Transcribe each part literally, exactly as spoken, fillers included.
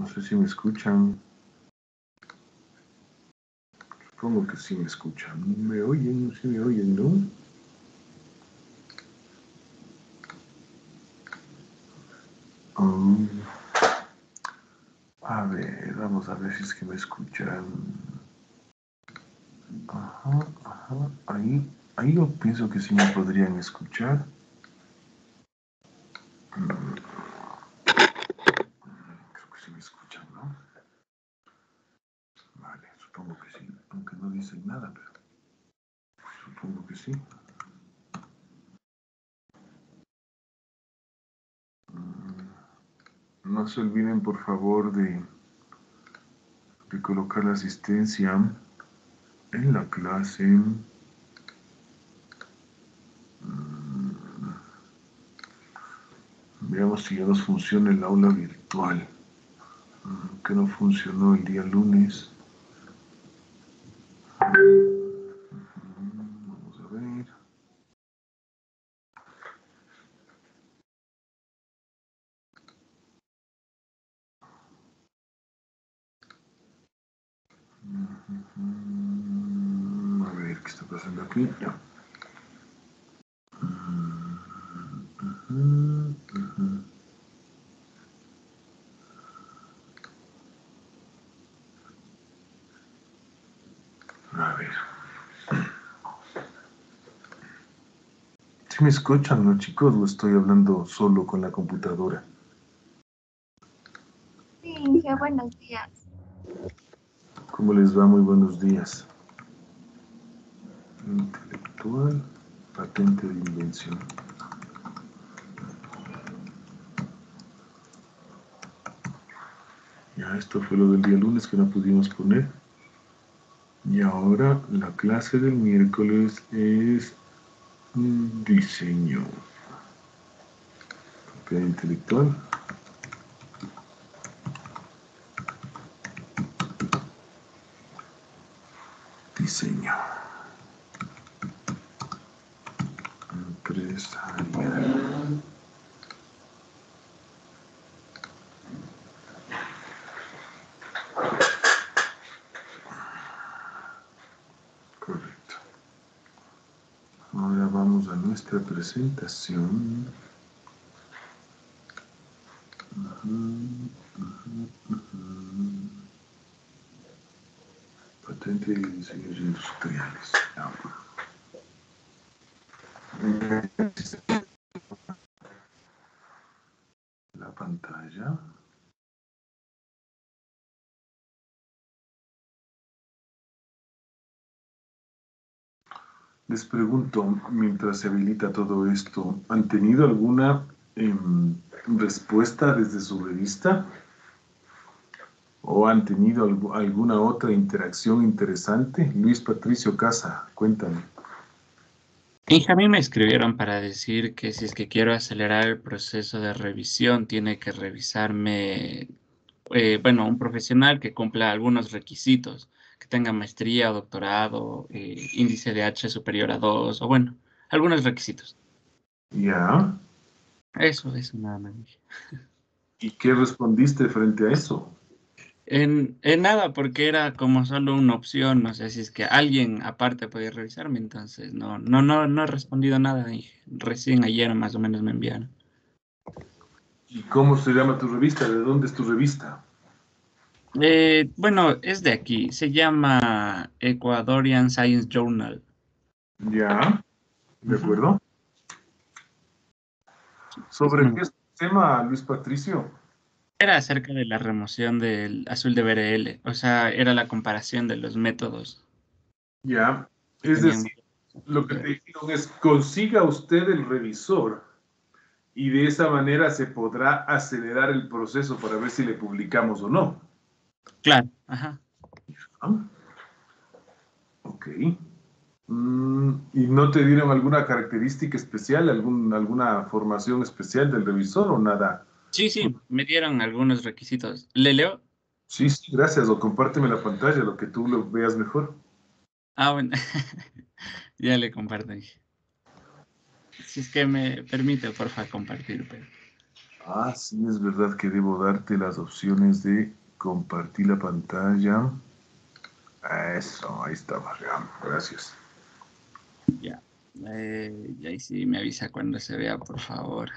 No sé si me escuchan. Supongo que sí me escuchan. ¿Me oyen? ¿Sí me oyen, no? Um, a ver, vamos a ver si es que me escuchan. Ajá, ajá. Ahí, ahí yo pienso que sí me podrían escuchar. Mm, creo que sí me escuchan, ¿no? Vale, supongo que sí. Aunque no dicen nada, pero supongo que sí. No se olviden, por favor, de, de colocar la asistencia en la clase. Veamos si ya nos funciona el aula virtual, que no funcionó el día lunes. Vamos a ver. A ver qué está pasando aquí. Ya. A ver. ¿Sí me escuchan, no, chicos? ¿O estoy hablando solo con la computadora? Sí, Inge, buenos días. ¿Cómo les va? Muy buenos días. Intelectual, patente de invención. Ya, esto fue lo del día lunes que no pudimos poner. Y ahora la clase del miércoles es diseño. Propiedad intelectual. Diseño. Empresarial. Correcto. Ahora vamos a nuestra presentación. Uh-huh, uh-huh, uh-huh. Patente de diseños industriales. La pantalla. Les pregunto, mientras se habilita todo esto, ¿han tenido alguna eh, respuesta desde su revista? ¿O han tenido algo, alguna otra interacción interesante? Luis Patricio Casa, cuéntame. Y a mí me escribieron para decir que si es que quiero acelerar el proceso de revisión, tiene que revisarme, eh, bueno, un profesional que cumpla algunos requisitos, que tenga maestría o doctorado, eh, índice de H superior a dos, o bueno, algunos requisitos. ¿Ya? Eso, eso nada más. ¿Y qué respondiste frente a eso? En, en nada, porque era como solo una opción, no sé si es que alguien aparte podía revisarme, entonces no, no, no, no he respondido nada, y recién ayer más o menos me enviaron. ¿Y cómo se llama tu revista? ¿De dónde es tu revista? Eh, bueno, es de aquí, se llama Ecuadorian Science Journal. ¿Ya? ¿De Ujú. acuerdo? Eso ¿Sobre no- qué es el tema, Luis Patricio? Era acerca de la remoción del azul de B R L, o sea, era la comparación de los métodos. ¿Ya? Es Tenían decir, lo que te dijeron es, consiga usted el revisor y de esa manera se podrá acelerar el proceso para ver si le publicamos o no. Claro, ajá. ¿Ah? Ok. Mm, ¿y no te dieron alguna característica especial, algún, alguna formación especial del revisor o nada? Sí, sí, me dieron algunos requisitos. ¿Le leo? Sí, sí, gracias. O compárteme la pantalla, lo que tú lo veas mejor. Ah, bueno, ya le comparto. Si es que me permite, porfa, compartir, pero... Ah, sí, es verdad que debo darte las opciones de compartir la pantalla. Eso, ahí estamos, ya. Gracias. Ya. Eh, y ahí sí me avisa cuando se vea, por favor.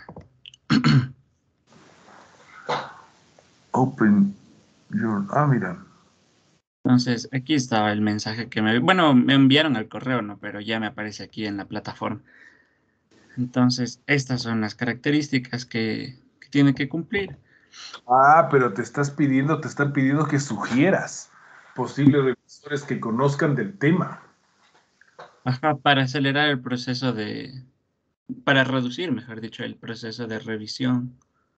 Open your... Ah, mira. Entonces, aquí estaba el mensaje que me... Bueno, me enviaron al correo, ¿no? Pero ya me aparece aquí en la plataforma. Entonces, estas son las características que, que tiene que cumplir. Ah, pero te estás pidiendo, te están pidiendo que sugieras posibles revisores que conozcan del tema. Ajá, para acelerar el proceso de... Para reducir, mejor dicho, el proceso de revisión.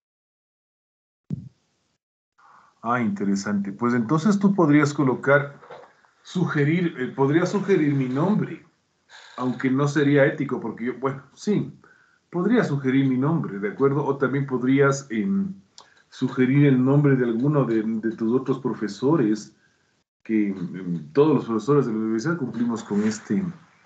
Ah, interesante. Pues entonces tú podrías colocar, sugerir, eh, podrías sugerir mi nombre, aunque no sería ético, porque yo, bueno, sí, podría sugerir mi nombre, ¿de acuerdo? O también podrías em, sugerir el nombre de alguno de, de tus otros profesores, que em, todos los profesores de la universidad cumplimos con este.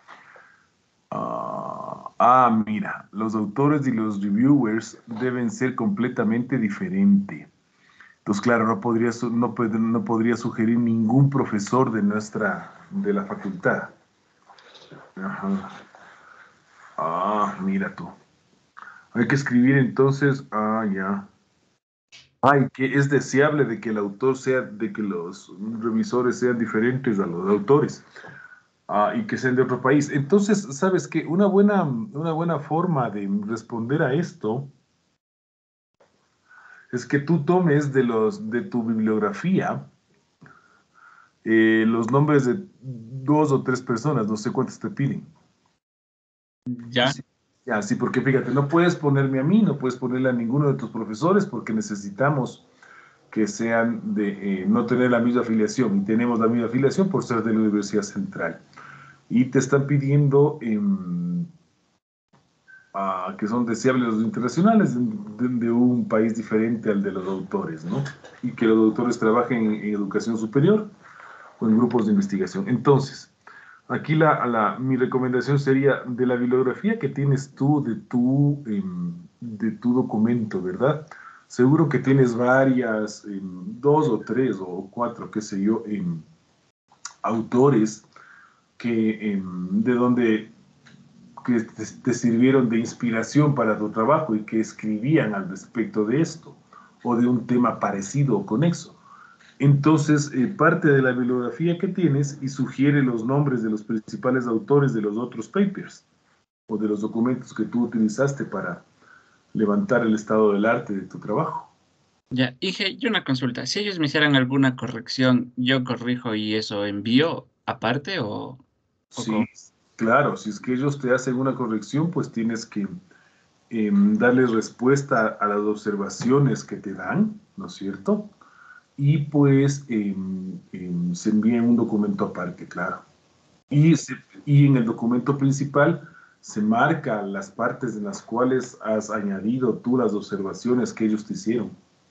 Ah, ah, mira, los autores y los reviewers deben ser completamente diferentes. Entonces, claro, no podría, su- no, pod- no podría sugerir ningún profesor de nuestra, de la facultad. Ajá. Ah, mira tú. Hay que escribir entonces, ah, ya. Ay, que es deseable de que el autor sea, de que los revisores sean diferentes a los autores, ah, y que sean de otro país. Entonces, ¿sabes qué? Una buena, una buena forma de responder a esto es que tú tomes de los, de tu bibliografía eh, los nombres de dos o tres personas, no sé cuántas te piden. ¿Ya? Sí. Ya, sí, porque fíjate, no puedes ponerme a mí, no puedes ponerle a ninguno de tus profesores porque necesitamos que sean de eh, no tener la misma afiliación y tenemos la misma afiliación por ser de la Universidad Central. Y te están pidiendo em, ah, que son deseables los internacionales de, de- de un país diferente al de los autores, ¿no? Y que los autores trabajen en, en educación superior o en grupos de investigación. Entonces, aquí la, la- mi recomendación sería de la bibliografía que tienes tú de tu, em, de tu documento, ¿verdad? Seguro que tienes varias, em, dos o tres o cuatro, qué sé yo, em, autores que, em, de donde que te, te sirvieron de inspiración para tu trabajo y que escribían al respecto de esto o de un tema parecido o conexo. Entonces, eh, parte de la bibliografía que tienes y sugiere los nombres de los principales autores de los otros papers o de los documentos que tú utilizaste para levantar el estado del arte de tu trabajo. Ya, dije, yo una consulta. Si ellos me hicieran alguna corrección, yo corrijo y eso envío aparte o, o Sí, cómo? claro, si es que ellos te hacen una corrección, pues tienes que eh, darles respuesta a las observaciones que te dan, ¿no es cierto? Y pues eh, eh, se envía en un documento aparte, claro. Y, se- y en el documento principal se marca las partes en las cuales has añadido tú las observaciones que ellos te hicieron.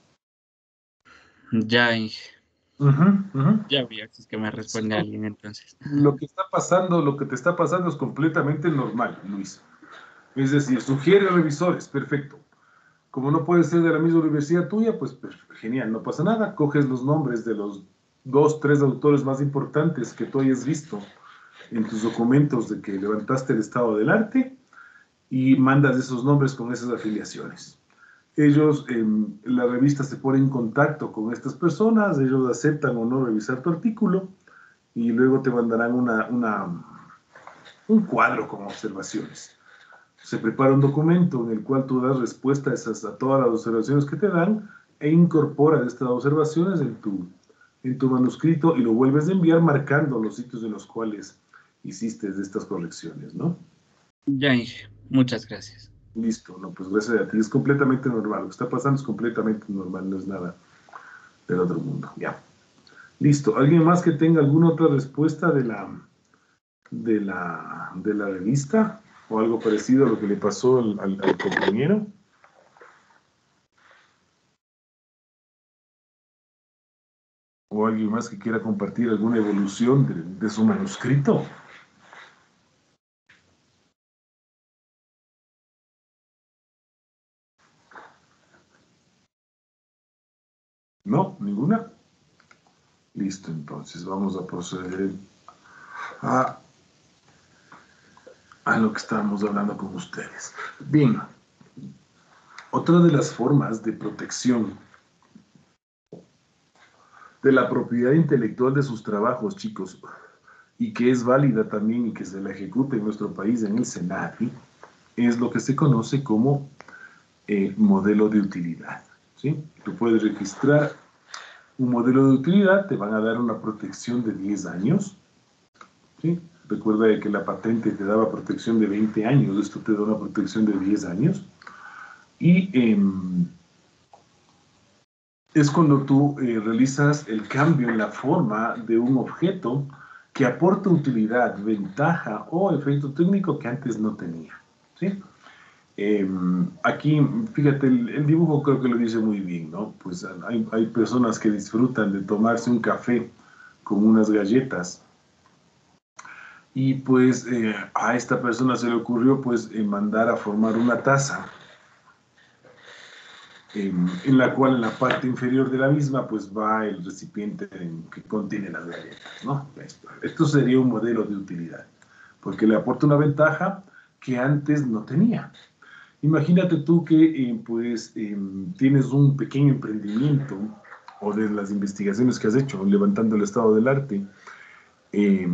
Ya, dije, Ujú, ujú. ya vi, si es que me Sí, responde alguien entonces. lo que está pasando, lo que te está pasando es completamente normal, Luis. Es decir, sugiere revisores, perfecto. Como no puede ser de la misma universidad tuya, pues, pues, genial, no pasa nada. Coges los nombres de los dos, tres autores más importantes que tú hayas visto en tus documentos de que levantaste el estado del arte y mandas esos nombres con esas afiliaciones. Ellos, eh, la revista se pone en contacto con estas personas, ellos aceptan o no revisar tu artículo y luego te mandarán una, una, un cuadro con observaciones. Se prepara un documento en el cual tú das respuesta a, esas, a todas las observaciones que te dan e incorporas estas observaciones en tu, en tu manuscrito y lo vuelves a enviar marcando los sitios en los cuales hiciste estas correcciones, ¿no? Ya, dije, muchas gracias. Listo, no, pues gracias a ti. Es completamente normal. Lo que está pasando es completamente normal, no es nada del otro mundo. Ya. Listo. ¿Alguien más que tenga alguna otra respuesta de la, de la, de la revista? ¿O algo parecido a lo que le pasó al, al, al compañero? ¿O alguien más que quiera compartir alguna evolución de, de su manuscrito? ¿No? ¿Ninguna? Listo, entonces vamos a proceder a, a lo que estábamos hablando con ustedes. Bien, otra de las formas de protección de la propiedad intelectual de sus trabajos, chicos, y que es válida también y que se la ejecuta en nuestro país, en el SENADI, es lo que se conoce como eh, modelo de utilidad, ¿sí? Tú puedes registrar un modelo de utilidad, te van a dar una protección de diez años, ¿sí? Recuerda que la patente te daba protección de veinte años, esto te da una protección de diez años, y eh, es cuando tú eh, realizas el cambio en la forma de un objeto que aporta utilidad, ventaja o efecto técnico que antes no tenía, ¿sí? Eh, aquí, fíjate, el, el dibujo creo que lo dice muy bien, ¿no? Pues hay, hay personas que disfrutan de tomarse un café con unas galletas y pues eh, a esta persona se le ocurrió pues eh, mandar a formar una taza en, en la cual en la parte inferior de la misma pues va el recipiente en, que contiene las galletas, ¿no? Esto, esto sería un modelo de utilidad, porque le aporta una ventaja que antes no tenía. Imagínate tú que eh, pues eh, tienes un pequeño emprendimiento o de las investigaciones que has hecho levantando el estado del arte eh,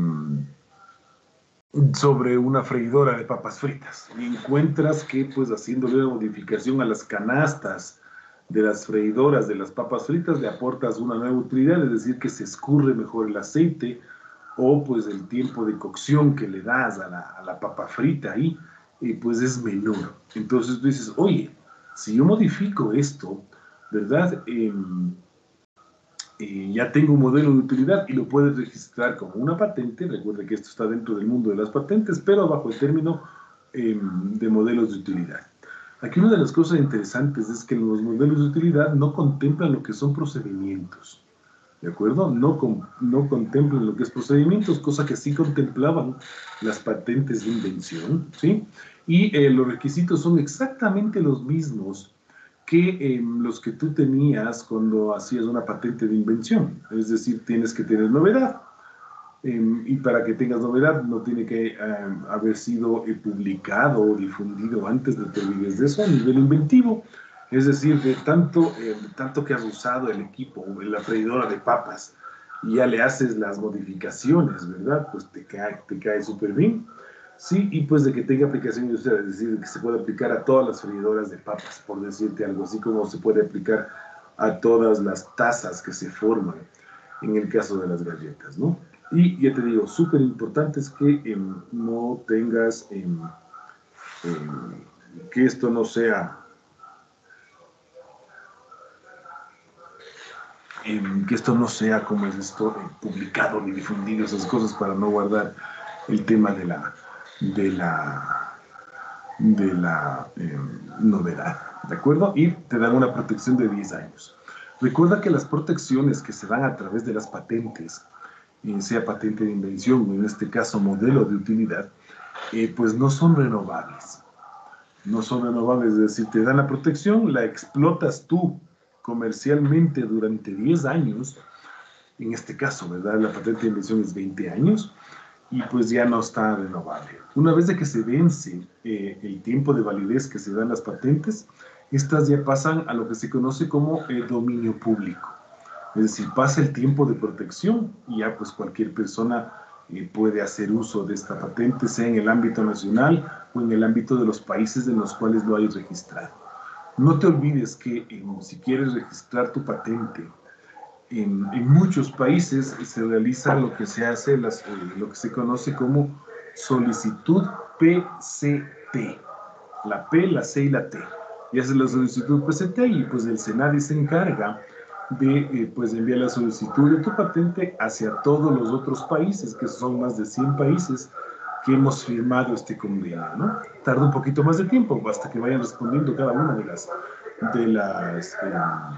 sobre una freidora de papas fritas y encuentras que pues haciéndole una modificación a las canastas de las freidoras de las papas fritas le aportas una nueva utilidad, es decir, que se escurre mejor el aceite o pues el tiempo de cocción que le das a la, a la papa frita ahí, eh, pues es menor. Entonces tú dices, oye, si yo modifico esto, ¿verdad? Eh, eh, ya tengo un modelo de utilidad y lo puedes registrar como una patente. Recuerda que esto está dentro del mundo de las patentes, pero bajo el término eh, de modelos de utilidad. Aquí una de las cosas interesantes es que los modelos de utilidad no contemplan lo que son procedimientos. ¿De acuerdo? No, con, no contemplan lo que es procedimientos, cosa que sí contemplaban las patentes de invención, ¿sí? Y eh, los requisitos son exactamente los mismos que eh, los que tú tenías cuando hacías una patente de invención. Es decir, tienes que tener novedad. Eh, y para que tengas novedad no tiene que eh, haber sido eh, publicado o difundido antes, de te olvides de eso, a nivel inventivo. Es decir, de tanto, eh, tanto que has usado el equipo, la freidora de papas, y ya le haces las modificaciones, ¿verdad? Pues te cae, te cae súper bien. Sí, y pues de que tenga aplicación industrial, es decir, que se puede aplicar a todas las freidoras de papas, por decirte algo, así como se puede aplicar a todas las tazas que se forman en el caso de las galletas, ¿no? Y ya te digo, súper importante es que eh, no tengas, eh, eh, que esto no sea, eh, que esto no sea, como es esto, eh, publicado ni difundido, esas cosas para no guardar el tema de la, de la, de la eh, novedad, ¿de acuerdo? Y te dan una protección de diez años. Recuerda que las protecciones que se dan a través de las patentes, sea patente de invención o en este caso modelo de utilidad, eh, pues no son renovables. No son renovables, es decir, te dan la protección, la explotas tú comercialmente durante diez años, en este caso, ¿verdad? La patente de invención es veinte años y pues ya no está renovable. Una vez de que se vence eh, el tiempo de validez que se dan las patentes, estas ya pasan a lo que se conoce como eh, dominio público. Es decir, pasa el tiempo de protección y ya pues cualquier persona eh, puede hacer uso de esta patente, sea en el ámbito nacional o en el ámbito de los países en los cuales lo hayas registrado. No te olvides que eh, si quieres registrar tu patente, en, en muchos países se realiza lo que se hace, las, eh, lo que se conoce como solicitud P C T. La P, la C y la T. Y hace la solicitud P C T y pues el SENADI se encarga de eh, pues enviar la solicitud de tu patente hacia todos los otros países, que son más de cien países que hemos firmado este convenio, ¿no? Tarda un poquito más de tiempo hasta que vayan respondiendo cada una de las de las eh,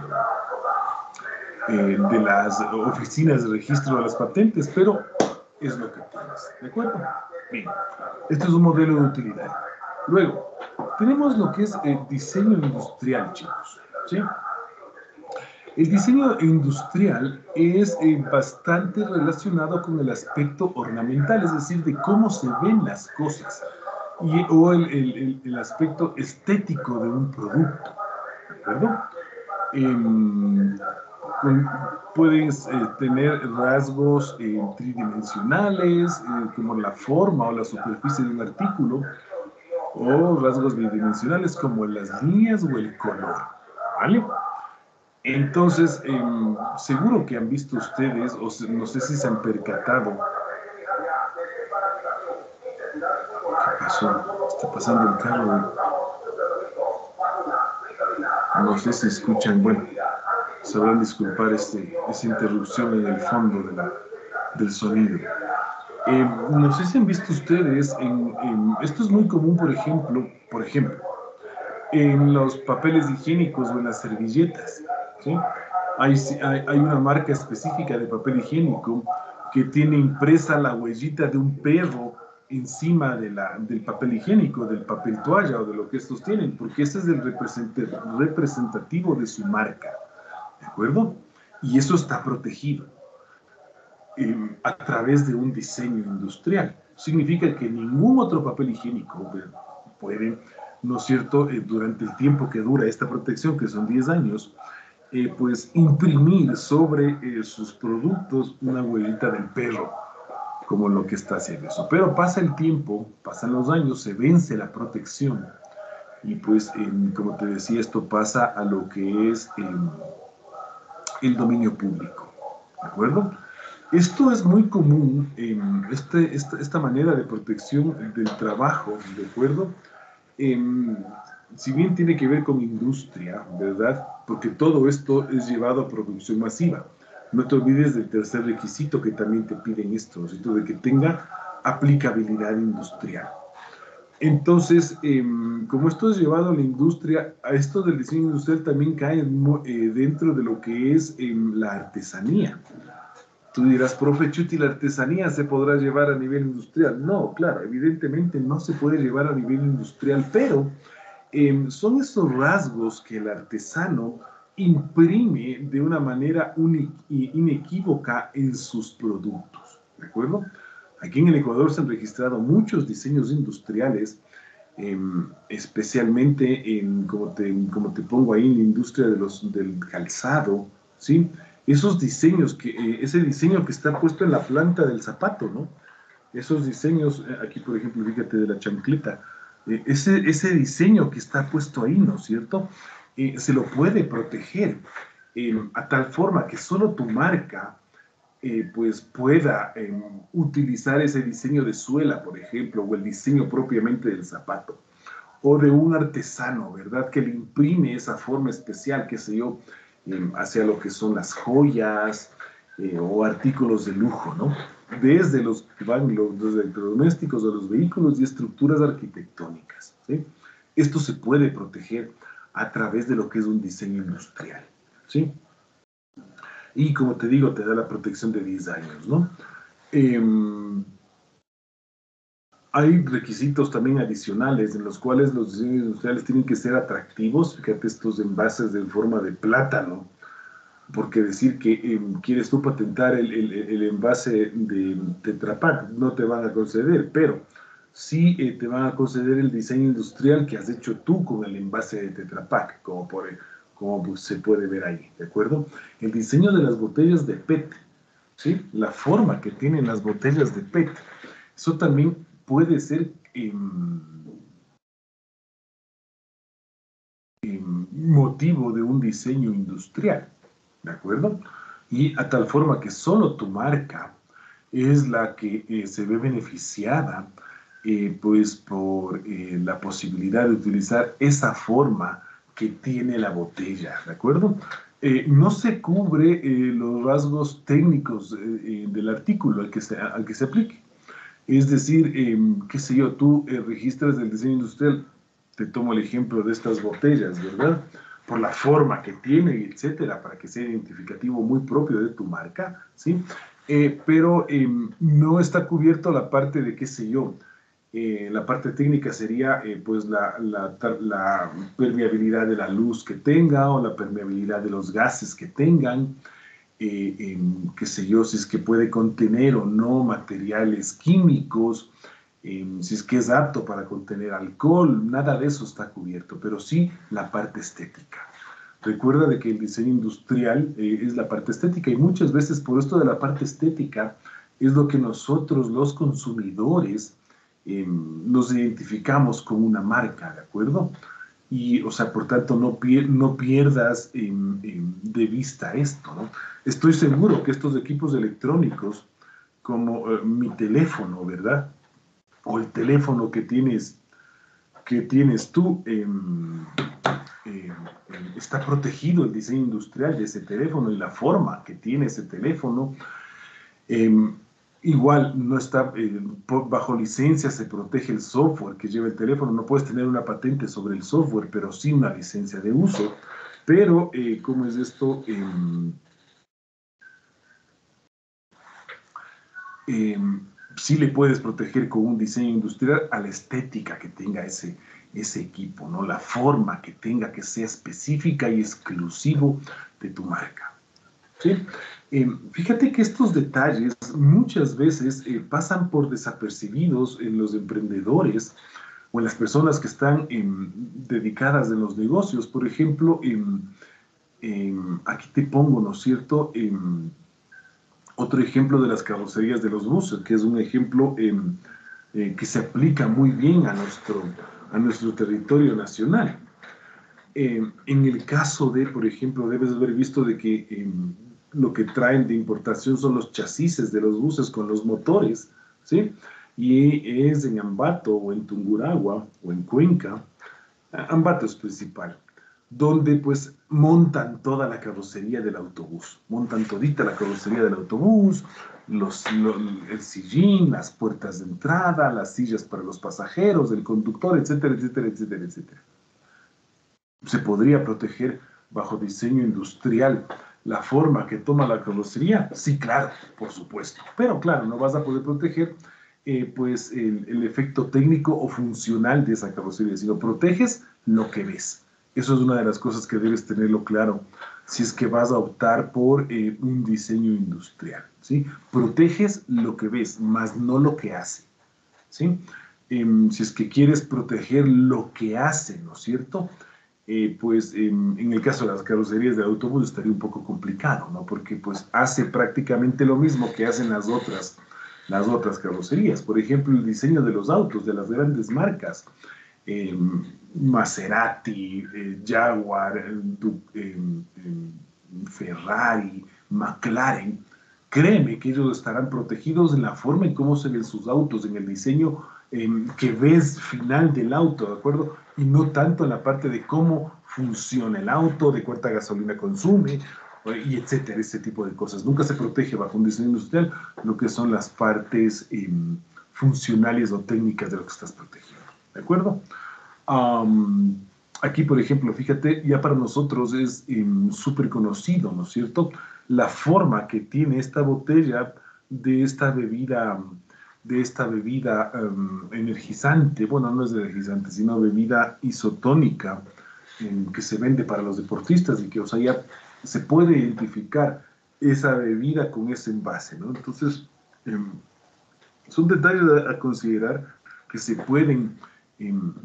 eh, de las oficinas de registro de las patentes, pero es lo que tienes, ¿de acuerdo? Bien, esto es un modelo de utilidad. Luego, tenemos lo que es el diseño industrial, chicos, ¿sí? El diseño industrial es eh, bastante relacionado con el aspecto ornamental, es decir, de cómo se ven las cosas, y, o el, el, el, el aspecto estético de un producto, ¿de acuerdo? Eh, pueden eh, tener rasgos eh, tridimensionales, eh, como la forma o la superficie de un artículo, o rasgos bidimensionales como las líneas o el color, ¿vale? Entonces, eh, seguro que han visto ustedes, o se, no sé si se han percatado. ¿Qué pasó? Está pasando el carro. No sé si escuchan, bueno, sabrán disculpar este, esa interrupción en el fondo de la, del sonido. Eh, no sé si han visto ustedes, en, en, esto es muy común, por ejemplo, por ejemplo, en los papeles higiénicos o en las servilletas, ¿sí? Hay, hay, hay una marca específica de papel higiénico que tiene impresa la huellita de un perro encima de la, del papel higiénico, del papel toalla o de lo que estos tienen, porque ese es el representativo de su marca, ¿de acuerdo? Y eso está protegido eh, a través de un diseño industrial. Significa que ningún otro papel higiénico puede, ¿no es cierto?, eh, durante el tiempo que dura esta protección, que son diez años, eh, pues imprimir sobre eh, sus productos una huellita del perro, como lo que está haciendo eso. Pero pasa el tiempo, pasan los años, se vence la protección y pues, eh, como te decía, esto pasa a lo que es eh, el dominio público, ¿de acuerdo? Esto es muy común, eh, este, esta, esta manera de protección del trabajo, ¿de acuerdo? Eh, si bien tiene que ver con industria, ¿verdad? Porque todo esto es llevado a producción masiva. No te olvides del tercer requisito que también te piden esto, ¿no? De que tenga aplicabilidad industrial. Entonces, eh, como esto es llevado a la industria, a esto del diseño industrial también cae eh, dentro de lo que es eh, la artesanía. Tú dirás, profe Chuti, ¿la artesanía se podrá llevar a nivel industrial? No, claro, evidentemente no se puede llevar a nivel industrial, pero eh, son esos rasgos que el artesano imprime de una manera inequívoca en sus productos, ¿de acuerdo? Aquí en el Ecuador se han registrado muchos diseños industriales, eh, especialmente en, como te, como te pongo ahí, en la industria de los, del calzado, ¿sí? Esos diseños, que, eh, ese diseño que está puesto en la planta del zapato, ¿no? Esos diseños, eh, aquí por ejemplo, fíjate de la chancleta, eh, ese, ese diseño que está puesto ahí, ¿no es cierto? Eh, se lo puede proteger eh, a tal forma que solo tu marca eh, pues pueda eh, utilizar ese diseño de suela, por ejemplo, o el diseño propiamente del zapato, o de un artesano, ¿verdad? Que le imprime esa forma especial, qué sé yo, eh, hacia lo que son las joyas eh, o artículos de lujo, ¿no? Desde los que van los, los electrodomésticos a los vehículos y estructuras arquitectónicas, ¿sí? Esto se puede proteger a través de lo que es un diseño industrial, ¿sí? Y como te digo, te da la protección de diez años, ¿no? Eh, hay requisitos también adicionales en los cuales los diseños industriales tienen que ser atractivos. Fíjate estos envases de forma de plátano, porque decir que eh, quieres tú patentar el, el, el envase de Tetra Pak no te van a conceder, pero sí eh, te van a conceder el diseño industrial que has hecho tú con el envase de Tetra Pak, como, por, como se puede ver ahí, ¿de acuerdo? El diseño de las botellas de P E T, ¿sí? La forma que tienen las botellas de P E T, eso también puede ser eh, eh, motivo de un diseño industrial, ¿de acuerdo? Y a tal forma que solo tu marca es la que eh, se ve beneficiada eh, pues por eh, la posibilidad de utilizar esa forma que tiene la botella, ¿de acuerdo? Eh, no se cubre eh, los rasgos técnicos eh, eh, del artículo al que se, al que se aplique. Es decir, eh, qué sé yo, tú eh, registras el diseño industrial, te tomo el ejemplo de estas botellas, ¿verdad? Por la forma que tiene, etcétera, para que sea identificativo muy propio de tu marca, ¿sí? Eh, pero eh, no está cubierto la parte de, qué sé yo, Eh, la parte técnica sería eh, pues la, la, la permeabilidad de la luz que tenga o la permeabilidad de los gases que tengan, eh, eh, qué sé yo, si es que puede contener o no materiales químicos, eh, si es que es apto para contener alcohol, nada de eso está cubierto, pero sí la parte estética. Recuerda de que el diseño industrial eh, es la parte estética y muchas veces por esto de la parte estética es lo que nosotros los consumidores eh, nos identificamos con una marca, ¿de acuerdo? Y, o sea, por tanto, no, pier no pierdas eh, eh, de vista esto, ¿no? Estoy seguro que estos equipos electrónicos, como eh, mi teléfono, ¿verdad? O el teléfono que tienes, que tienes tú, eh, eh, está protegido el diseño industrial de ese teléfono y la forma que tiene ese teléfono. Eh, igual no está eh, bajo licencia, se protege el software que lleva el teléfono. No puedes tener una patente sobre el software, pero sí una licencia de uso. Pero, eh, ¿cómo es esto? Eh, eh, sí le puedes proteger con un diseño industrial a la estética que tenga ese, ese equipo, ¿no? La forma que tenga, que sea específica y exclusivo de tu marca. ¿Sí? Eh, fíjate que estos detalles muchas veces eh, pasan por desapercibidos en los emprendedores o en las personas que están eh, dedicadas en los negocios. Por ejemplo, eh, eh, aquí te pongo, ¿no es cierto?, eh, otro ejemplo de las carrocerías de los buses, que es un ejemplo eh, eh, que se aplica muy bien a nuestro, a nuestro territorio nacional. Eh, en el caso de, por ejemplo, debes haber visto de que eh, lo que traen de importación son los chasis de los buses con los motores, ¿sí? Y es en Ambato o en Tungurahua o en Cuenca, Ambato es principal, donde pues montan toda la carrocería del autobús, montan todita la carrocería del autobús, los, lo, el sillín, las puertas de entrada, las sillas para los pasajeros, el conductor, etcétera, etcétera, etcétera, etcétera. ¿Se podría proteger bajo diseño industrial la forma que toma la carrocería? Sí, claro, por supuesto. Pero claro, no vas a poder proteger eh, pues el, el efecto técnico o funcional de esa carrocería, sino proteges lo que ves. Eso es una de las cosas que debes tenerlo claro si es que vas a optar por eh, un diseño industrial, ¿sí? Proteges lo que ves, más no lo que hace, ¿sí? Eh, si es que quieres proteger lo que hace, ¿no es cierto?, Eh, pues eh, en el caso de las carrocerías de autobús estaría un poco complicado, ¿no? Porque pues hace prácticamente lo mismo que hacen las otras, las otras carrocerías. Por ejemplo, el diseño de los autos de las grandes marcas, eh, Maserati, eh, Jaguar, eh, eh, Ferrari, McLaren. Créeme que ellos estarán protegidos en la forma en cómo se ven sus autos, en el diseño eh, que ves final del auto, ¿de acuerdo? Y no tanto en la parte de cómo funciona el auto, de cuánta gasolina consume, y etcétera, ese tipo de cosas. Nunca se protege bajo un diseño industrial lo que son las partes eh, funcionales o técnicas de lo que estás protegiendo, ¿de acuerdo? Um, aquí, por ejemplo, fíjate, ya para nosotros es um, súper conocido, ¿no es cierto?, la forma que tiene esta botella de esta bebida, de esta bebida um, energizante, bueno, no es energizante, sino bebida isotónica, um, que se vende para los deportistas y que, o sea, ya se puede identificar esa bebida con ese envase, ¿no? Entonces, um, son detalles a, a considerar que se pueden um,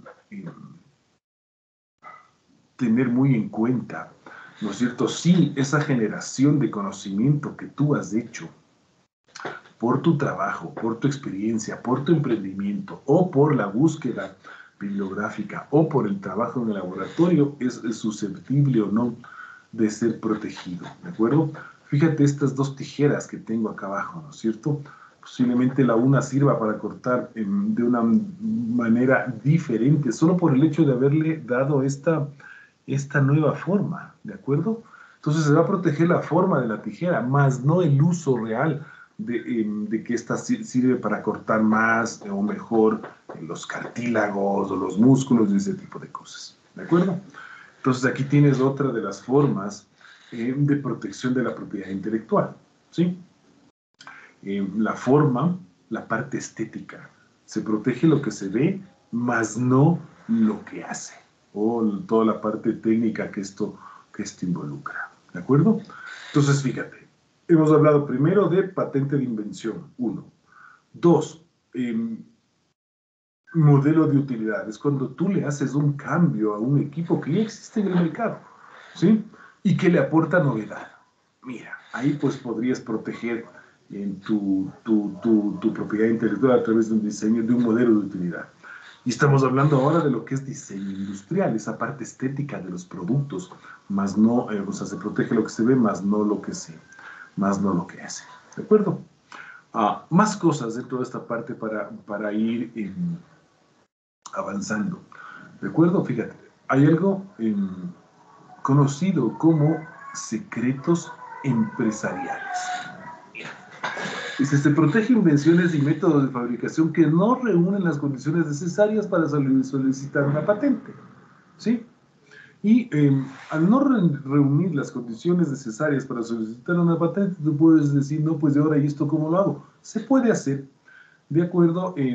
tener muy en cuenta, ¿no es cierto? Sí, esa generación de conocimiento que tú has hecho por tu trabajo, por tu experiencia, por tu emprendimiento o por la búsqueda bibliográfica o por el trabajo en el laboratorio es, es susceptible o no de ser protegido, ¿de acuerdo? Fíjate estas dos tijeras que tengo acá abajo, ¿no es cierto? Posiblemente la una sirva para cortar eh, de una manera diferente, solo por el hecho de haberle dado esta, esta nueva forma, ¿de acuerdo? Entonces se va a proteger la forma de la tijera, más no el uso real de, eh, de que esta sirve para cortar más o mejor los cartílagos o los músculos y ese tipo de cosas, ¿de acuerdo? Entonces aquí tienes otra de las formas eh, de protección de la propiedad intelectual, ¿sí? Eh, la forma, la parte estética, Se protege lo que se ve, más no lo que hace, o toda la parte técnica que esto, que esto involucra. ¿De acuerdo? Entonces, fíjate, hemos hablado primero de patente de invención, uno. Dos, eh, modelo de utilidad. Es cuando tú le haces un cambio a un equipo que ya existe en el mercado, ¿sí? Y que le aporta novedad. Mira, ahí pues podrías proteger en tu, tu, tu, tu propiedad intelectual a través de un diseño, de un modelo de utilidad. Y estamos hablando ahora de lo que es diseño industrial, esa parte estética de los productos, más no, eh, o sea, se protege lo que se ve, más no lo que se, más no lo que hace. ¿De acuerdo? Ah, más cosas dentro de esta parte para, para ir eh, avanzando. ¿De acuerdo? Fíjate, hay algo eh, conocido como secretos empresariales. Dice, se protege invenciones y métodos de fabricación que no reúnen las condiciones necesarias para solicitar una patente. ¿Sí? Y eh, al no re reunir las condiciones necesarias para solicitar una patente, tú puedes decir, no, pues de ahora, ¿y esto cómo lo hago? Se puede hacer, ¿de acuerdo? Eh,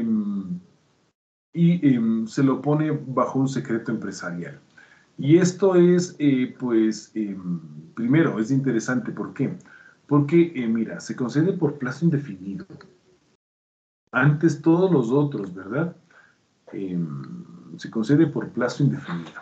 y eh, se lo pone bajo un secreto empresarial. Y esto es, eh, pues, eh, primero, es interesante. ¿Por qué? Porque, eh, mira, se concede por plazo indefinido. Antes todos los otros, ¿verdad? Eh, se concede por plazo indefinido.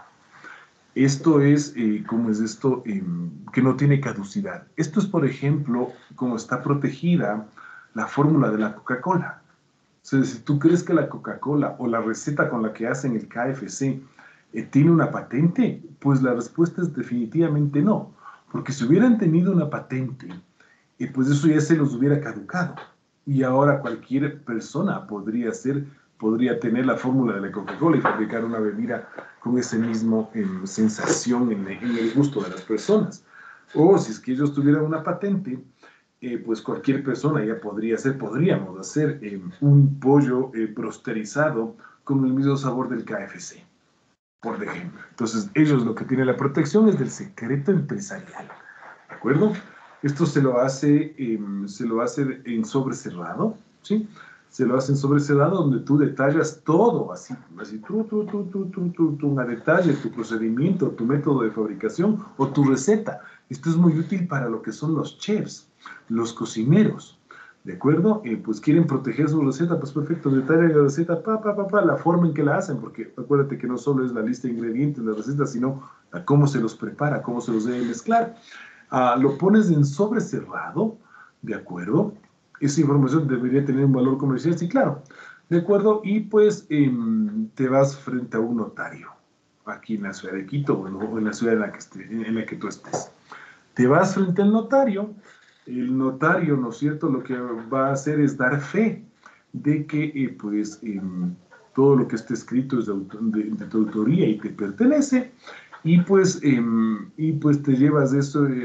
Esto es, eh, ¿cómo es esto? Eh, que no tiene caducidad. Esto es, por ejemplo, como está protegida la fórmula de la Coca-Cola. O sea, si tú crees que la Coca-Cola o la receta con la que hacen el K F C eh, tiene una patente, pues la respuesta es definitivamente no. Porque si hubieran tenido una patente, eh, pues eso ya se los hubiera caducado. Y ahora cualquier persona podría hacer, podría tener la fórmula de la Coca-Cola y fabricar una bebida con esa misma eh, sensación en, en el gusto de las personas. O si es que ellos tuvieran una patente, eh, pues cualquier persona ya podría hacer, podríamos hacer eh, un pollo eh, posterizado con el mismo sabor del K F C, por ejemplo. Entonces, ellos lo que tienen la protección es del secreto empresarial, ¿de acuerdo? Esto se lo hace, eh, se lo hace en sobre cerrado, ¿sí? Se lo hace en sobre cerrado donde tú detallas todo, así, así, tú, tú, tú, tú, tú, tú, tú, a detalle, tu procedimiento, tu método de fabricación o tu receta. Esto es muy útil para lo que son los chefs, los cocineros, ¿de acuerdo? Eh, pues quieren proteger su receta, pues perfecto, detalla la receta, pa, pa, pa, pa, la forma en que la hacen, porque acuérdate que no solo es la lista de ingredientes, la receta, sino a cómo se los prepara, cómo se los debe mezclar. Uh, lo pones en sobre cerrado, ¿de acuerdo? Esa información debería tener un valor comercial, sí, claro, ¿de acuerdo? Y pues eh, te vas frente a un notario, aquí en la ciudad de Quito, o en, en la ciudad en la, que esté, en la que tú estés. Te vas frente al notario, el notario, ¿no es cierto?, lo que va a hacer es dar fe de que, eh, pues, eh, todo lo que esté escrito es de, de, de tu autoría y te pertenece, y pues, eh, y pues te llevas eso, eh,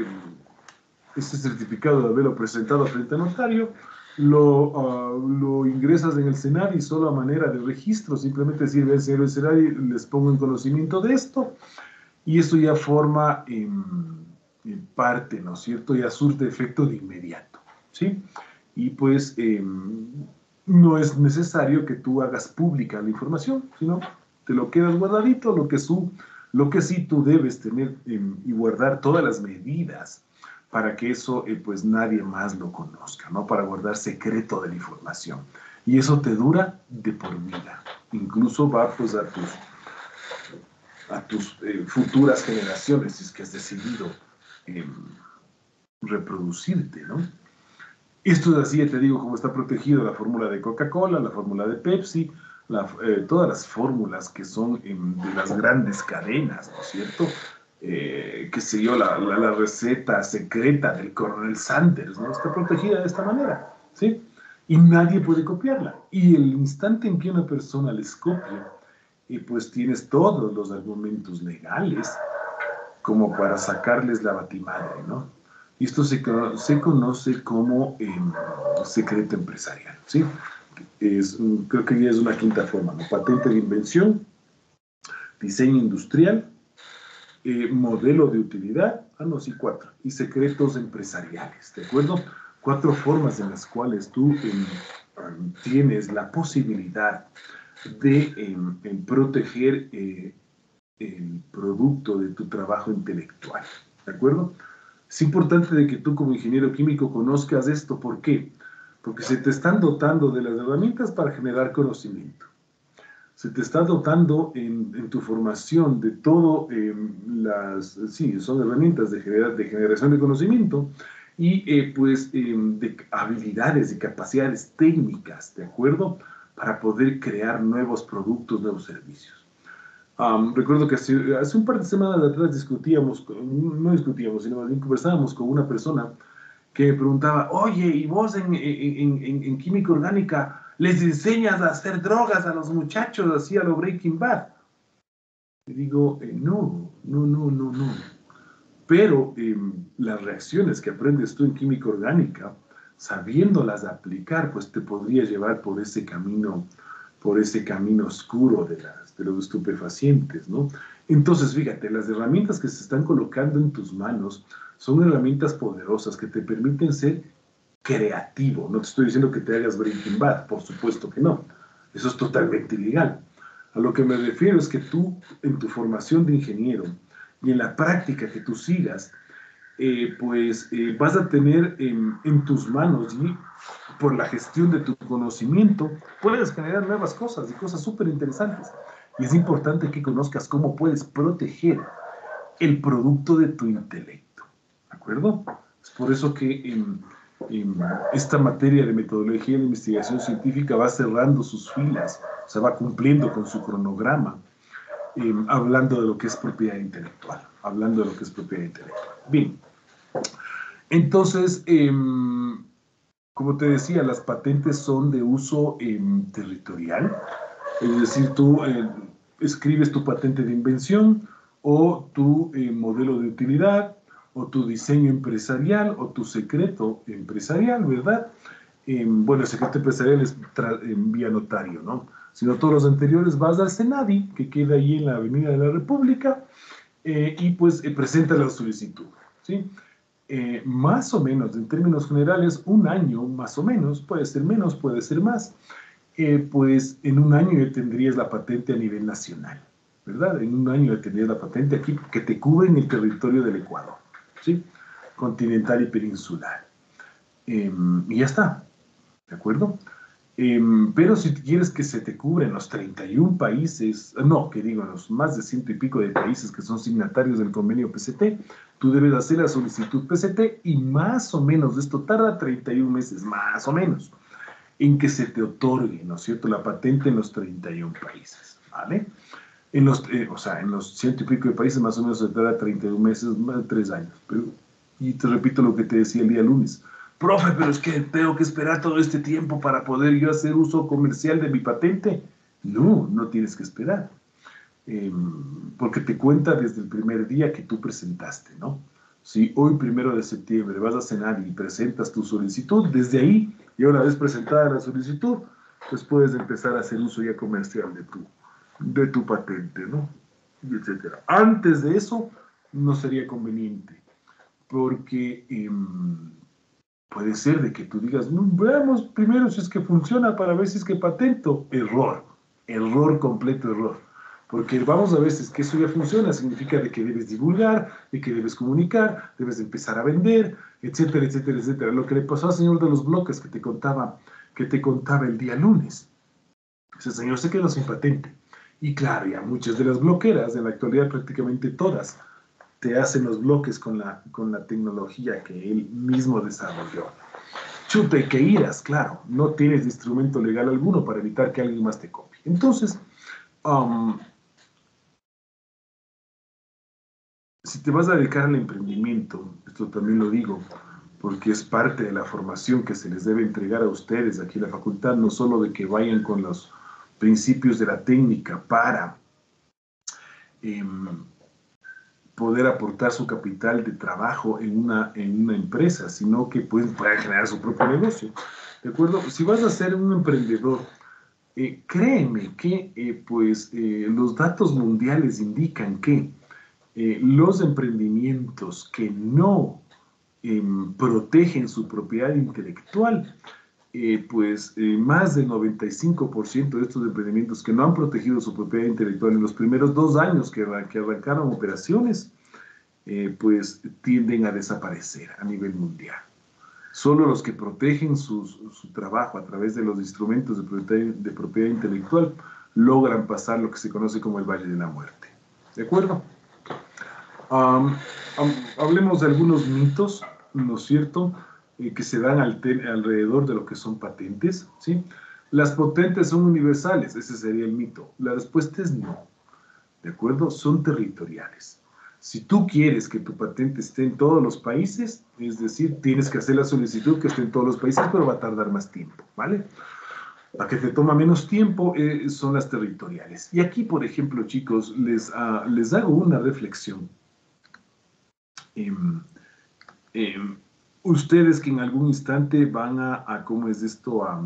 ese certificado de haberlo presentado frente al notario, lo, uh, lo ingresas en el SENADI y solo a manera de registro, simplemente decir, ven, señor del SENADI, les pongo en conocimiento de esto, y eso ya forma eh, parte, ¿no es cierto? Ya surte efecto de inmediato, ¿sí? Y pues eh, no es necesario que tú hagas pública la información, sino te lo quedas guardadito, lo que, su, lo que sí tú debes tener eh, y guardar todas las medidas para que eso eh, pues nadie más lo conozca, ¿no? Para guardar secreto de la información. Y eso te dura de por vida. Incluso va pues a tus, a tus eh, futuras generaciones, si es que has decidido eh, reproducirte, ¿no? Esto es así, te digo, como está protegido la fórmula de Coca-Cola, la fórmula de Pepsi, la, eh, todas las fórmulas que son eh, de las grandes cadenas, ¿no es cierto? Eh, qué sé yo, la, la, la receta secreta del coronel Sanders, ¿no? Está protegida de esta manera, ¿sí? Y nadie puede copiarla. Y el instante en que una persona les copie, eh, pues tienes todos los argumentos legales como para sacarles la batimadre, ¿no? Y esto se, se conoce como eh, secreto empresarial, ¿sí? Es, creo que ya es una quinta forma, ¿no? Patente de invención, diseño industrial, eh, modelo de utilidad, ah, no, sí, cuatro, y secretos empresariales, ¿de acuerdo? Cuatro formas en las cuales tú eh, um, tienes la posibilidad de em, em, proteger eh, el producto de tu trabajo intelectual, ¿de acuerdo? Es importante de que tú como ingeniero químico conozcas esto. ¿Por qué? Porque se te están dotando de las herramientas para generar conocimiento. Se te está dotando en, en tu formación de todo, eh, las, sí, son herramientas de, generar, de generación de conocimiento y eh, pues eh, de habilidades y capacidades técnicas, ¿de acuerdo? Para poder crear nuevos productos, nuevos servicios. Um, recuerdo que hace, hace un par de semanas atrás discutíamos, no discutíamos, sino más bien conversábamos con una persona que me preguntaba, oye, ¿y vos en, en, en, en química orgánica les enseñas a hacer drogas a los muchachos así a lo Breaking Bad? Y digo, eh, no, no, no, no, no. Pero eh, las reacciones que aprendes tú en química orgánica, sabiéndolas aplicar, pues te podría llevar por ese camino, por ese camino oscuro de, las, de los estupefacientes, ¿no? Entonces, fíjate, las herramientas que se están colocando en tus manos son herramientas poderosas que te permiten ser creativo. No te estoy diciendo que te hagas Breaking Bad, por supuesto que no. Eso es totalmente ilegal. A lo que me refiero es que tú, en tu formación de ingeniero y en la práctica que tú sigas, eh, pues eh, vas a tener en, en tus manos y por la gestión de tu conocimiento puedes generar nuevas cosas y cosas súper interesantes. Y es importante que conozcas cómo puedes proteger el producto de tu intelecto. ¿De acuerdo? Es por eso que en, en esta materia de metodología de investigación científica va cerrando sus filas, o sea, va cumpliendo con su cronograma, eh, hablando de lo que es propiedad intelectual, hablando de lo que es propiedad intelectual. Bien, entonces, eh, como te decía, las patentes son de uso eh, territorial, es decir, tú eh, escribes tu patente de invención o tu eh, modelo de utilidad o tu diseño empresarial o tu secreto empresarial, ¿verdad? Eh, bueno, el secreto empresarial es en vía notario, ¿no? Sino todos los anteriores vas al Senadi, que queda ahí en la Avenida de la República, eh, y pues eh, presenta la solicitud, ¿sí? Eh, más o menos, en términos generales, un año más o menos, puede ser menos, puede ser más, eh, pues en un año ya tendrías la patente a nivel nacional, ¿verdad? En un año ya tendrías la patente aquí que te cubre en el territorio del Ecuador, ¿sí? Continental y peninsular. Eh, y ya está, ¿de acuerdo? Eh, pero si quieres que se te cubra en los treinta y un países, no, que digo, en los más de ciento y pico de países que son signatarios del convenio P C T, tú debes hacer la solicitud P C T y más o menos, esto tarda treinta y un meses, más o menos, en que se te otorgue, ¿no es cierto?, la patente en los treinta y un países, ¿vale? En los, eh, o sea, en los ciento y pico de países más o menos se tarda treinta y un meses, más de tres años. Pero, y te repito lo que te decía el día lunes. Profe, pero es que tengo que esperar todo este tiempo para poder yo hacer uso comercial de mi patente. No, no tienes que esperar. Eh, porque te cuenta desde el primer día que tú presentaste, ¿no? Si hoy, primero de septiembre, vas a cenar y presentas tu solicitud, desde ahí, y una vez presentada la solicitud, pues puedes empezar a hacer uso ya comercial de tu, de tu patente, ¿no? Y etcétera. Antes de eso, no sería conveniente, porque eh, puede ser de que tú digas, no, veamos primero si es que funciona para ver si es que patento. Error, error, completo error. Porque vamos a ver si es que eso ya funciona, significa de que debes divulgar, de que debes comunicar, debes empezar a vender, etcétera, etcétera, etcétera. Lo que le pasó al señor de los bloques que te contaba, que te contaba el día lunes. Ese señor se quedó sin patente. Y claro, ya muchas de las bloqueras, en la actualidad prácticamente todas, te hacen los bloques con la, con la tecnología que él mismo desarrolló. Chuta, y que irás, claro, no tienes instrumento legal alguno para evitar que alguien más te copie. Entonces, um, si te vas a dedicar al emprendimiento, esto también lo digo, porque es parte de la formación que se les debe entregar a ustedes aquí en la facultad, no solo de que vayan con los principios de la técnica para eh, poder aportar su capital de trabajo en una, en una empresa, sino que pueden, puedan generar su propio negocio. ¿De acuerdo? Si vas a ser un emprendedor, eh, créeme que eh, pues, eh, los datos mundiales indican que eh, los emprendimientos que no eh, protegen su propiedad intelectual eh, pues eh, más del noventa y cinco por ciento de estos emprendimientos que no han protegido su propiedad intelectual en los primeros dos años que, que arrancaron operaciones, eh, pues tienden a desaparecer a nivel mundial. Solo los que protegen su, su trabajo a través de los instrumentos de propiedad, de propiedad intelectual logran pasar lo que se conoce como el Valle de la Muerte. ¿De acuerdo? Um, um, hablemos de algunos mitos, ¿no es cierto?, eh, que se dan al alrededor de lo que son patentes, ¿sí? Las patentes son universales, ese sería el mito. La respuesta es no. ¿De acuerdo? Son territoriales. Si tú quieres que tu patente esté en todos los países, es decir, tienes que hacer la solicitud que esté en todos los países, pero va a tardar más tiempo, ¿vale? La que te toma menos tiempo eh, son las territoriales. Y aquí, por ejemplo, chicos, les, uh, les hago una reflexión. Eh, eh, ustedes que en algún instante van a, a ¿cómo es esto? A,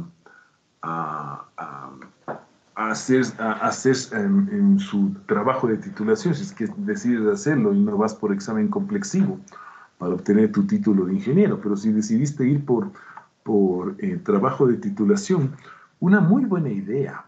a, a, a hacer, a hacer en, en su trabajo de titulación, si es que decides hacerlo y no vas por examen complexivo para obtener tu título de ingeniero, pero si decidiste ir por, por eh, trabajo de titulación, una muy buena idea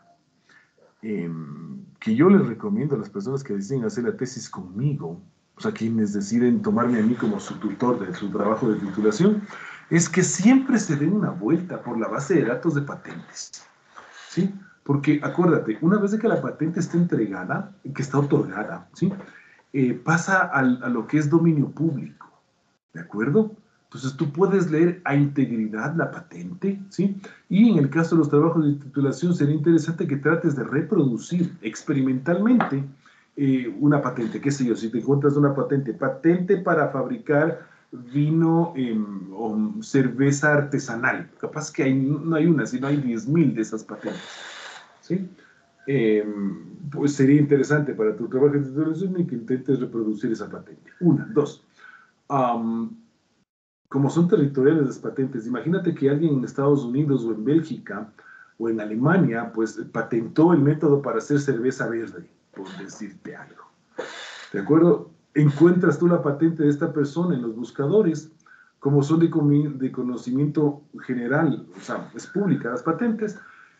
eh, que yo les recomiendo a las personas que deciden hacer la tesis conmigo, o sea, quienes deciden tomarme a mí como su tutor de su trabajo de titulación, es que siempre se den una vuelta por la base de datos de patentes, ¿sí? Porque acuérdate, una vez de que la patente está entregada, que está otorgada, ¿sí? Eh, pasa al, a lo que es dominio público, ¿de acuerdo? Entonces tú puedes leer a integridad la patente, ¿sí? Y en el caso de los trabajos de titulación sería interesante que trates de reproducir experimentalmente eh, una patente, qué sé yo, si te encuentras una patente, patente para fabricar vino eh, o cerveza artesanal, capaz que hay, no hay una, sino hay diez mil de esas patentes, ¿sí? Eh, pues sería interesante para tu trabajo de titulación y que intentes reproducir esa patente. Una, dos. Um, como son territoriales las patentes, imagínate que alguien en Estados Unidos o en Bélgica o en Alemania, pues patentó el método para hacer cerveza verde, por decirte algo. ¿De acuerdo? Encuentras tú la patente de esta persona en los buscadores, como son de, de conocimiento general, o sea, es pública las patentes,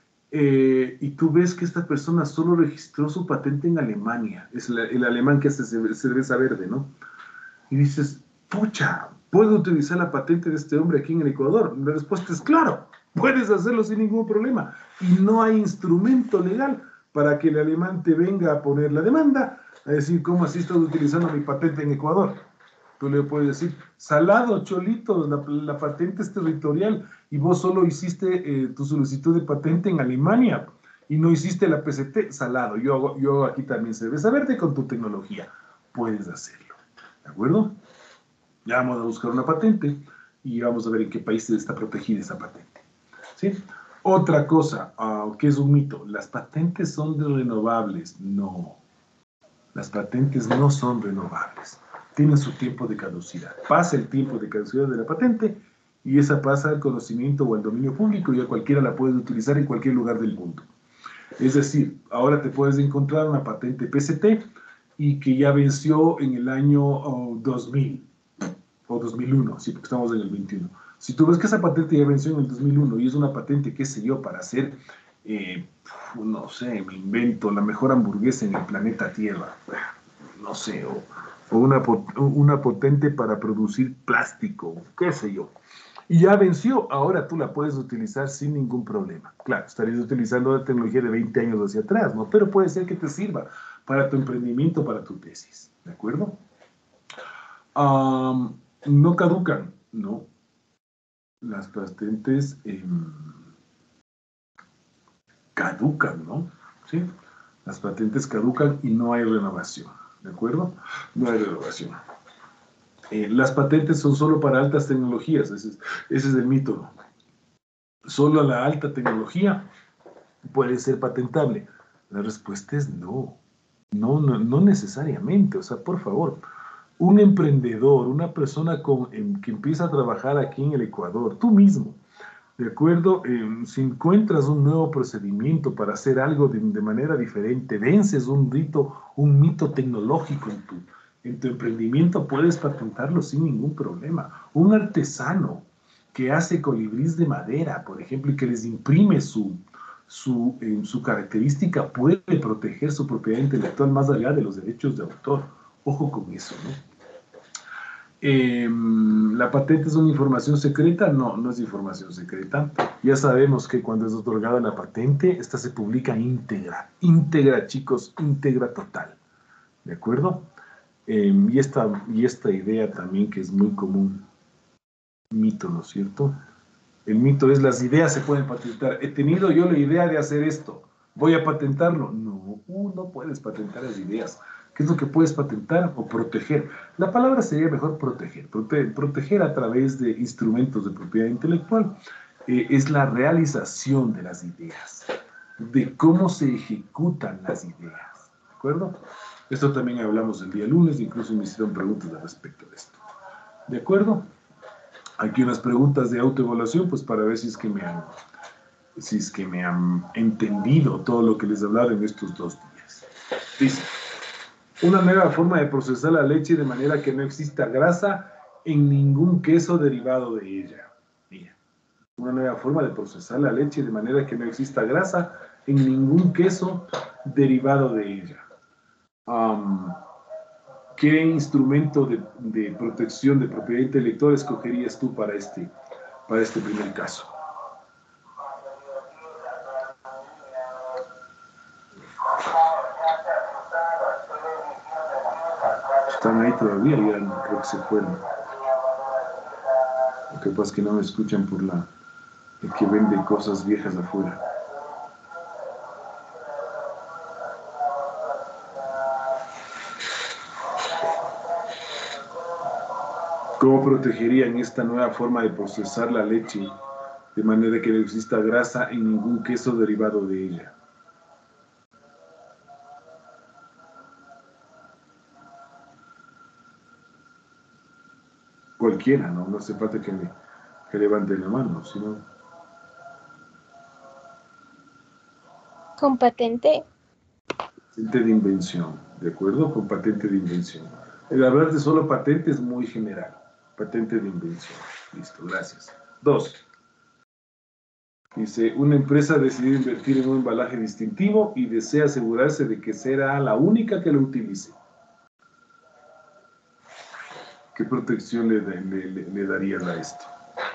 eh, y tú ves que esta persona solo registró su patente en Alemania, es la, el alemán que hace cerveza verde, ¿no? Y dices, pucha, ¿puedo utilizar la patente de este hombre aquí en el Ecuador? La respuesta es claro, puedes hacerlo sin ningún problema. Y no hay instrumento legal para que el alemán te venga a poner la demanda, a decir, ¿cómo así estás utilizando mi patente en Ecuador? Tú le puedes decir, salado, cholito, la, la patente es territorial y vos solo hiciste eh, tu solicitud de patente en Alemania y no hiciste la P C T, salado. Yo hago, yo hago aquí también cerveza verde con tu tecnología. Puedes hacerlo. ¿De acuerdo? Ya vamos a buscar una patente y vamos a ver en qué país está protegida esa patente. ¿Sí? Otra cosa, uh, que es un mito, las patentes son de renovables. No, las patentes no son renovables. Tienen su tiempo de caducidad. Pasa el tiempo de caducidad de la patente y esa pasa al conocimiento o al dominio público y a cualquiera la puede utilizar en cualquier lugar del mundo. Es decir, ahora te puedes encontrar una patente P C T y que ya venció en el año oh, dos mil o dos mil uno, sí, porque estamos en el veintiuno. Si tú ves que esa patente ya venció en el dos mil uno y es una patente, qué sé yo, para hacer, eh, no sé, me invento, la mejor hamburguesa en el planeta Tierra, no sé, o, o una, una potente para producir plástico, qué sé yo, y ya venció, ahora tú la puedes utilizar sin ningún problema. Claro, estarías utilizando la tecnología de veinte años hacia atrás, ¿no? Pero puede ser que te sirva para tu emprendimiento, para tu tesis, ¿de acuerdo? Um, no caducan, no. Las patentes eh, caducan, ¿no? ¿Sí? Las patentes caducan y no hay renovación, ¿de acuerdo? No hay renovación. Eh, las patentes son solo para altas tecnologías, ese es, ese es el mito, ¿no? Solo la alta tecnología puede ser patentable. La respuesta es no. No, no, no necesariamente, o sea, por favor. Un emprendedor, una persona con, en, que empieza a trabajar aquí en el Ecuador, tú mismo, ¿de acuerdo? Eh, si encuentras un nuevo procedimiento para hacer algo de, de manera diferente, vences un rito, un mito tecnológico en tu, en tu emprendimiento, puedes patentarlo sin ningún problema. Un artesano que hace colibrís de madera, por ejemplo, y que les imprime su, su, eh, su característica, puede proteger su propiedad intelectual más allá de los derechos de autor. Ojo con eso, ¿no? Eh, ¿La patente es una información secreta? No, no es información secreta. Ya sabemos que cuando es otorgada la patente, esta se publica íntegra. Íntegra, chicos, íntegra total. ¿De acuerdo? Eh, y, esta, y esta idea también que es muy común. Mito, ¿no es cierto? El mito es las ideas se pueden patentar. He tenido yo la idea de hacer esto. ¿Voy a patentarlo? No, uh, no puedes patentar las ideas. ¿Qué es lo que puedes patentar o proteger? La palabra sería mejor proteger. Prote proteger a través de instrumentos de propiedad intelectual eh, es la realización de las ideas, de cómo se ejecutan las ideas. ¿De acuerdo? Esto también hablamos el día lunes, incluso me hicieron preguntas al respecto de esto. ¿De acuerdo? Aquí unas preguntas de autoevaluación, pues para ver si es que me han, si es que me han entendido todo lo que les he hablado en estos dos días. Dice, una nueva forma de procesar la leche de manera que no exista grasa en ningún queso derivado de ella. Mira, una nueva forma de procesar la leche de manera que no exista grasa en ningún queso derivado de ella. Um, ¿Qué instrumento de, de protección de propiedad intelectual escogerías tú para este, para este primer caso? ¿Están ahí todavía? Ya creo que se fueron. Lo que pasa es que no me escuchan por la el que vende cosas viejas afuera. ¿Cómo protegerían esta nueva forma de procesar la leche de manera que no exista grasa en ningún queso derivado de ella? Cualquiera, ¿no? No hace falta que, me, que levante la mano, sino... Con patente. Patente de invención, ¿de acuerdo? Con patente de invención. El hablar de solo patente es muy general. Patente de invención. Listo, gracias. Dos. Dice, una empresa decidió invertir en un embalaje distintivo y desea asegurarse de que será la única que lo utilice. ¿Qué protección le, le, le, le darías a esto?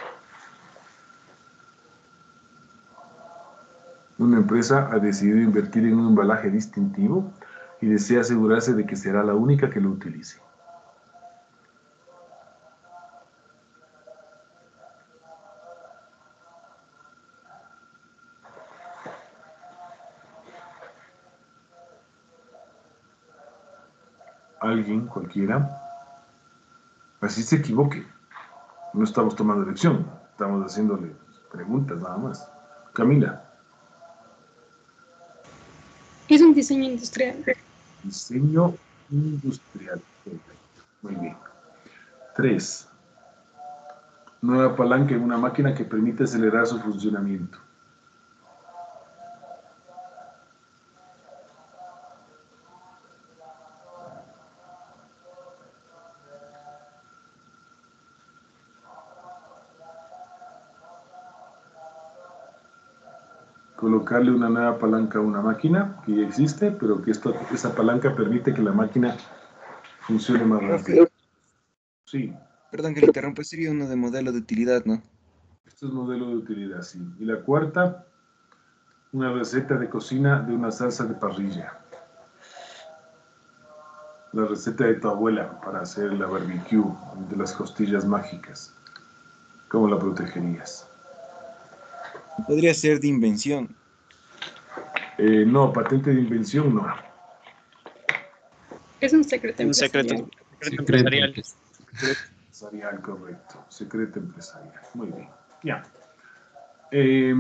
Una empresa ha decidido invertir en un embalaje distintivo y desea asegurarse de que será la única que lo utilice. Alguien, cualquiera, así se equivoque. No estamos tomando elección, estamos haciéndole preguntas nada más. Camila. Es un diseño industrial. Diseño industrial. Muy bien. Tres. Nueva palanca en una máquina que permite acelerar su funcionamiento. Colocarle una nueva palanca a una máquina que ya existe, pero que esta, esa palanca permite que la máquina funcione más rápido. Sí. Perdón que le interrumpa, sería uno de modelo de utilidad, ¿no? Esto es modelo de utilidad, sí. Y la cuarta, una receta de cocina de una salsa de parrilla. La receta de tu abuela para hacer la barbecue de las costillas mágicas. ¿Cómo la protegerías? Podría ser de invención. Eh, no, patente de invención no. Es un secreto Un secreto, empresarial. secreto empresarial. Secreto empresarial, correcto. Secreto empresarial. Muy bien. Ya. Eh,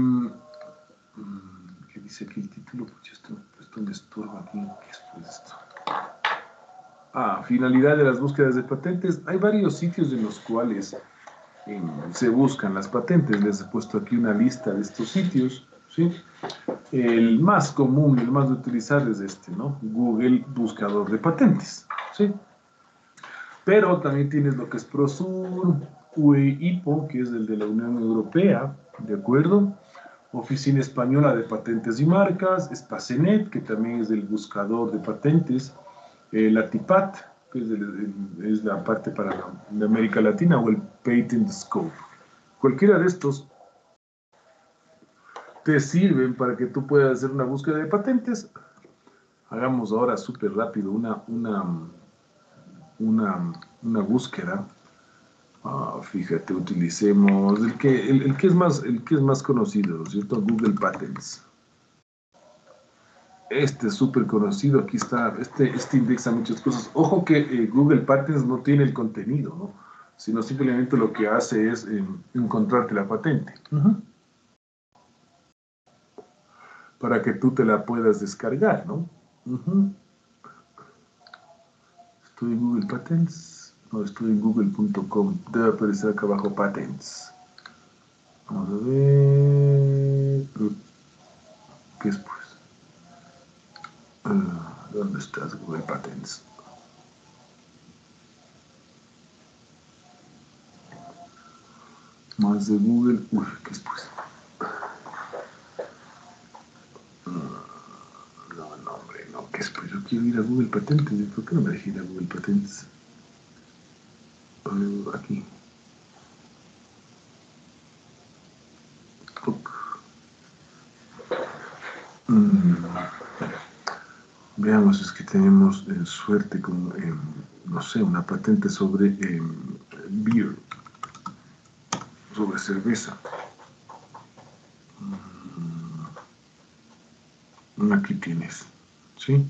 ¿Qué dice aquí el título? Pues esto, esto me estorba aquí. ¿Qué es pues esto? Ah, finalidad de las búsquedas de patentes. Hay varios sitios en los cuales eh, se buscan las patentes. Les he puesto aquí una lista de estos sitios, ¿sí? El más común, el más utilizado es este, ¿no? Google Buscador de Patentes, ¿sí? Pero también tienes lo que es Prosur, U E I P O, que es el de la Unión Europea, ¿de acuerdo? Oficina Española de Patentes y Marcas, Spacenet, que también es el buscador de patentes, eh, la TIPAT, que es, el, el, es la parte para la, de América Latina, o el Patent Scope. Cualquiera de estos te sirven para que tú puedas hacer una búsqueda de patentes. Hagamos ahora súper rápido una, una, una, una búsqueda. Ah, fíjate, utilicemos el que, el, el que es más, el que es más conocido, ¿no es cierto? Google Patents. Este es súper conocido, aquí está, este, este indexa muchas cosas. Ojo que eh, Google Patents no tiene el contenido, ¿no? Sino simplemente lo que hace es eh, encontrarte la patente. Uh-huh. Para que tú te la puedas descargar, ¿no? Uh-huh. Estoy en Google Patents. No, estoy en google punto com. Debe aparecer acá abajo Patents. Vamos a ver. ¿Qué es pues? Uh, ¿Dónde estás, Google Patents? Más de Google. Uy, ¿qué es pues? Uh, no, no, hombre, no. ¿Qué es pues? Yo quiero ir a Google Patentes. ¿Por qué no me dejé ir a Google Patentes? Uh, aquí. Mm. Veamos, es que tenemos eh, suerte con, eh, no sé, una patente sobre eh, beer, sobre cerveza. Mm. Aquí tienes, ¿sí?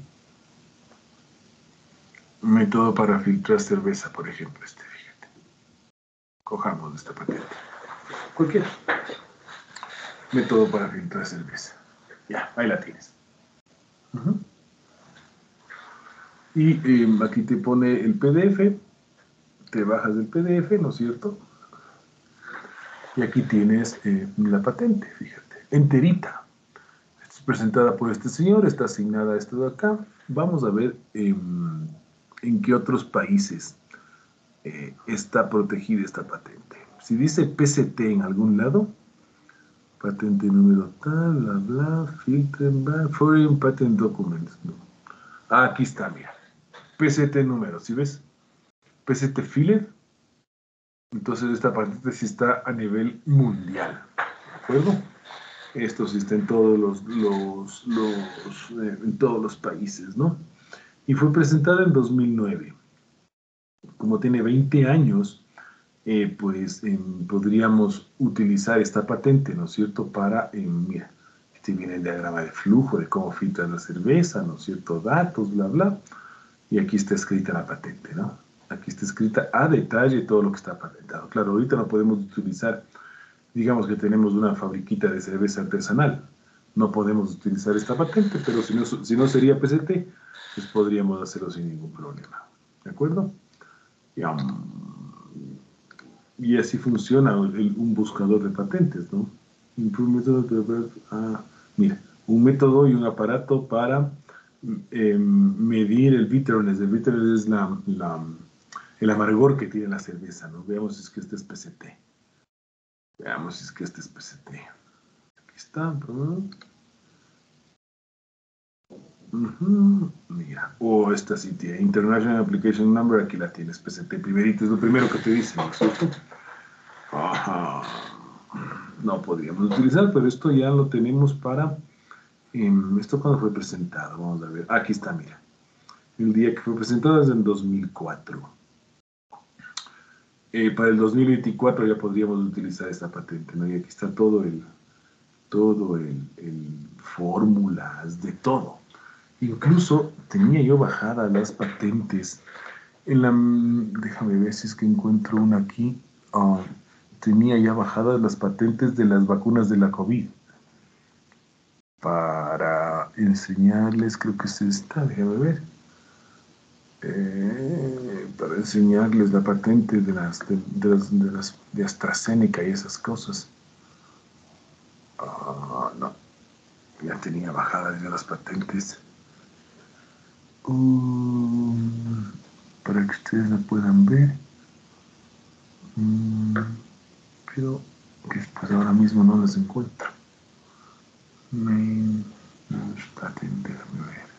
Método para filtrar cerveza, por ejemplo, este, fíjate. Cojamos esta patente. Cualquiera. Método para filtrar cerveza. Ya, ahí la tienes. Uh-huh. Y eh, aquí te pone el P D F, te bajas del P D F, ¿no es cierto? Y aquí tienes eh, la patente, fíjate, enterita. Es presentada por este señor, está asignada a esto de acá. Vamos a ver eh, en qué otros países eh, está protegida esta patente. Si dice P C T en algún lado, patente número tal, bla, bla, filtren, bla, Foreign Patent Documents. No. Ah, aquí está, mira. P C T número, ¿sí ves? P C T Filer. Entonces esta patente sí está a nivel mundial. ¿De acuerdo? Esto sí está en todos los, los, los eh, en todos los países, ¿no? Y fue presentada en dos mil nueve. Como tiene veinte años, eh, pues eh, podríamos utilizar esta patente, ¿no es cierto? Para, eh, mira, este viene el diagrama de flujo de cómo filtrar la cerveza, ¿no es cierto? Datos, bla, bla. Y aquí está escrita la patente, ¿no? Aquí está escrita a detalle todo lo que está patentado. Claro, ahorita no podemos utilizar, digamos que tenemos una fabriquita de cerveza artesanal. No podemos utilizar esta patente, pero si no, si no sería P C T, pues podríamos hacerlo sin ningún problema. ¿De acuerdo? Y, um, y así funciona el, un buscador de patentes, ¿no? Un método, ah, mira, un método y un aparato para eh, medir el bitterness. El bitterness es la, la, el amargor que tiene la cerveza, ¿no? Veamos si es que este es P C T. Veamos si es que este es P C T. Aquí está, ¿no? Uh-huh. Mira, o oh, esta sí tiene International Application Number, aquí la tienes, P C T primerito, es lo primero que te dice, ¿no es cierto? Ajá. No podríamos utilizar, pero esto ya lo tenemos para... Eh, ¿Esto cuándo fue presentado? Vamos a ver. Aquí está, mira. El día que fue presentado es en dos mil cuatro. Eh, para el dos mil veinticuatro ya podríamos utilizar esta patente, ¿no? Y aquí está todo el... Todo el... el fórmulas, de todo. Incluso tenía yo bajadas las patentes en la... Déjame ver si es que encuentro una aquí. Uh, tenía ya bajadas las patentes de las vacunas de la COVID. Para enseñarles, creo que es esta, déjame ver. Eh, para enseñarles la patente de las de, de las, de las de AstraZeneca y esas cosas. Uh, no, ya tenía bajadas ya las patentes. Uh, para que ustedes la puedan ver. Mm. pero después ahora mismo no las encuentro. Main patent, déjame ver.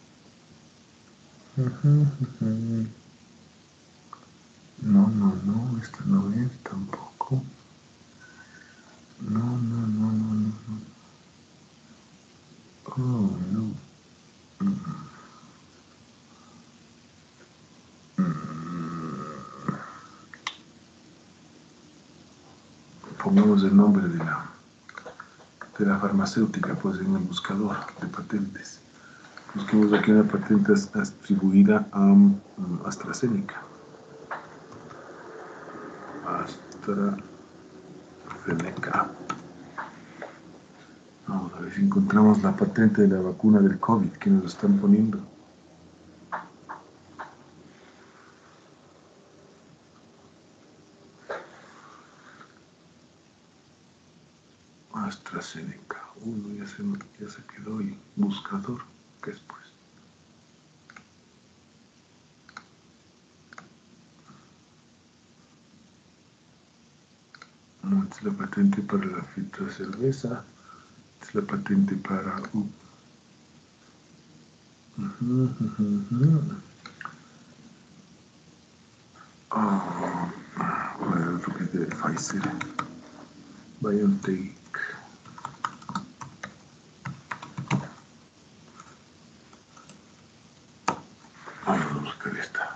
No, no, no, esta no es tampoco. No, no, no, no, no. Oh, no. Pongamos el nombre de la, de la farmacéutica pues en el buscador de patentes. Busquemos aquí una patente atribuida a um, AstraZeneca. AstraZeneca. Vamos a ver si encontramos la patente de la vacuna del COVID que nos están poniendo. AstraZeneca. Uno ya se, ya se quedó el buscador. ¿Qué es pues? No, es la patente para la filtro de cerveza. Es la patente para... Uh, uh -huh, uh -huh. Oh, ¿cuál era otro que es de Pfizer? BioNTech. Vamos a buscar esta.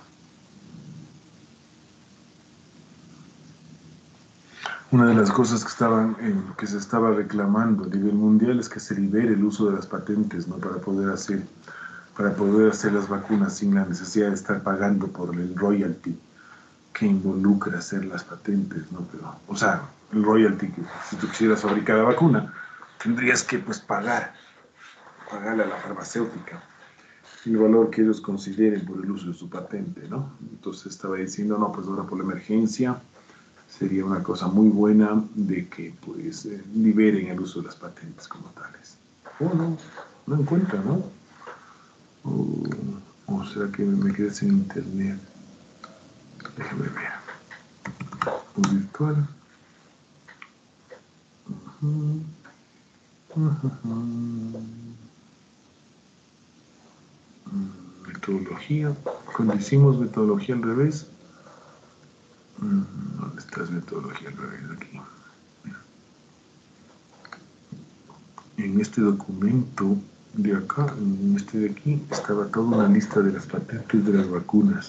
Una de las cosas que, estaban en, que se estaba reclamando a nivel mundial es que se libere el uso de las patentes, ¿no? Para poder hacer, para poder hacer las vacunas sin la necesidad de estar pagando por el royalty que involucra hacer las patentes, ¿no? Pero, o sea, el royalty, que si tú quisieras fabricar la vacuna, tendrías que pues pagar, pagarle a la farmacéutica el valor que ellos consideren por el uso de su patente, ¿no? Entonces estaba diciendo, no, pues ahora por la emergencia sería una cosa muy buena de que pues eh, liberen el uso de las patentes como tales. Oh, no, no encuentra, ¿no? O, o será que me quedé sin internet. Déjame ver. Un virtual. Uh-huh. Uh-huh. Metodología. Cuando hicimos metodología al revés. ¿Dónde está la metodología al revés? Aquí. En este documento de acá, en este de aquí, estaba toda una lista de las patentes de las vacunas.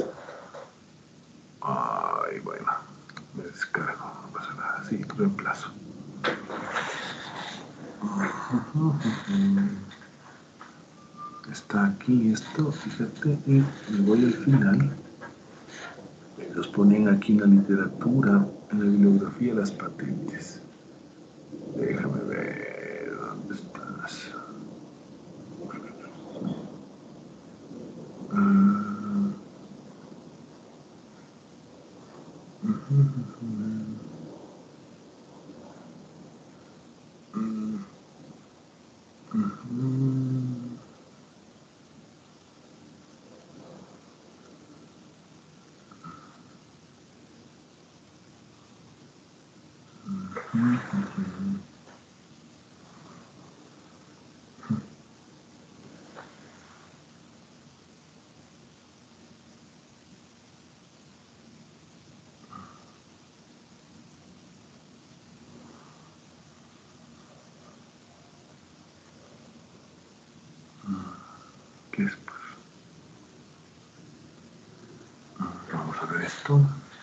Ay, bueno, me descargo, no pasa nada, sí, reemplazo. Está aquí esto, fíjate, y me voy al final. Los ponen aquí en la literatura, en la bibliografía, las patentes. Déjame ver, ¿dónde estás? Ah. ¿Qué es? Vamos a ver esto.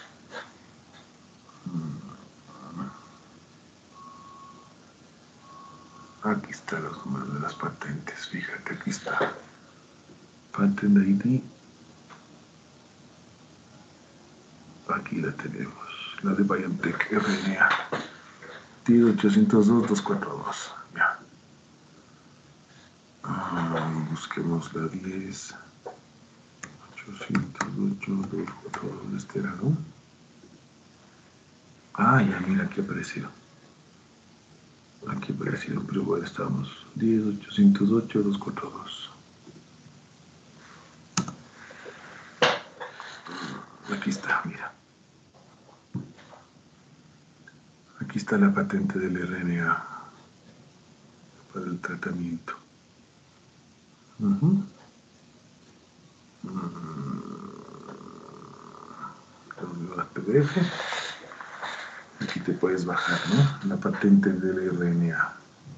Aquí están los números de las patentes. Fíjate, aquí está. Patent I D. Aquí la tenemos. La de BioNTech R N A. T ochocientos dos punto doscientos cuarenta y dos. Ya. Ah, busquemos la diez. ochocientos ocho punto doscientos cuarenta y dos. Este era, ¿no? Ah, ya, mira, aquí apareció. Aquí apareció, pero bueno, estamos. diez ochocientos ocho punto doscientos cuarenta y dos. Aquí está, mira. Aquí Aquí está la patente del R N A para el tratamiento. Uh-huh. La P D F. Aquí te puedes bajar, ¿no? La patente del R N A.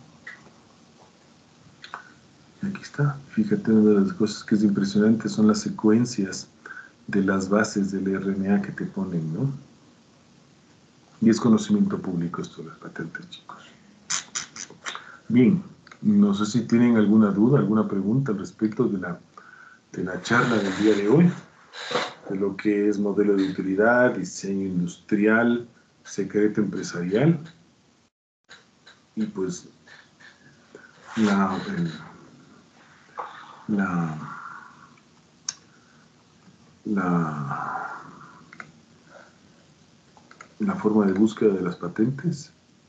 Aquí está. Fíjate, una de las cosas que es impresionante son las secuencias de las bases del R N A que te ponen, ¿no? Y es conocimiento público esto de las patentes, chicos. Bien, no sé si tienen alguna duda, alguna pregunta al respecto de la, de la charla del día de hoy, de lo que es modelo de utilidad, diseño industrial, secreto empresarial, y pues la, el, la, la, la forma de búsqueda de las patentes.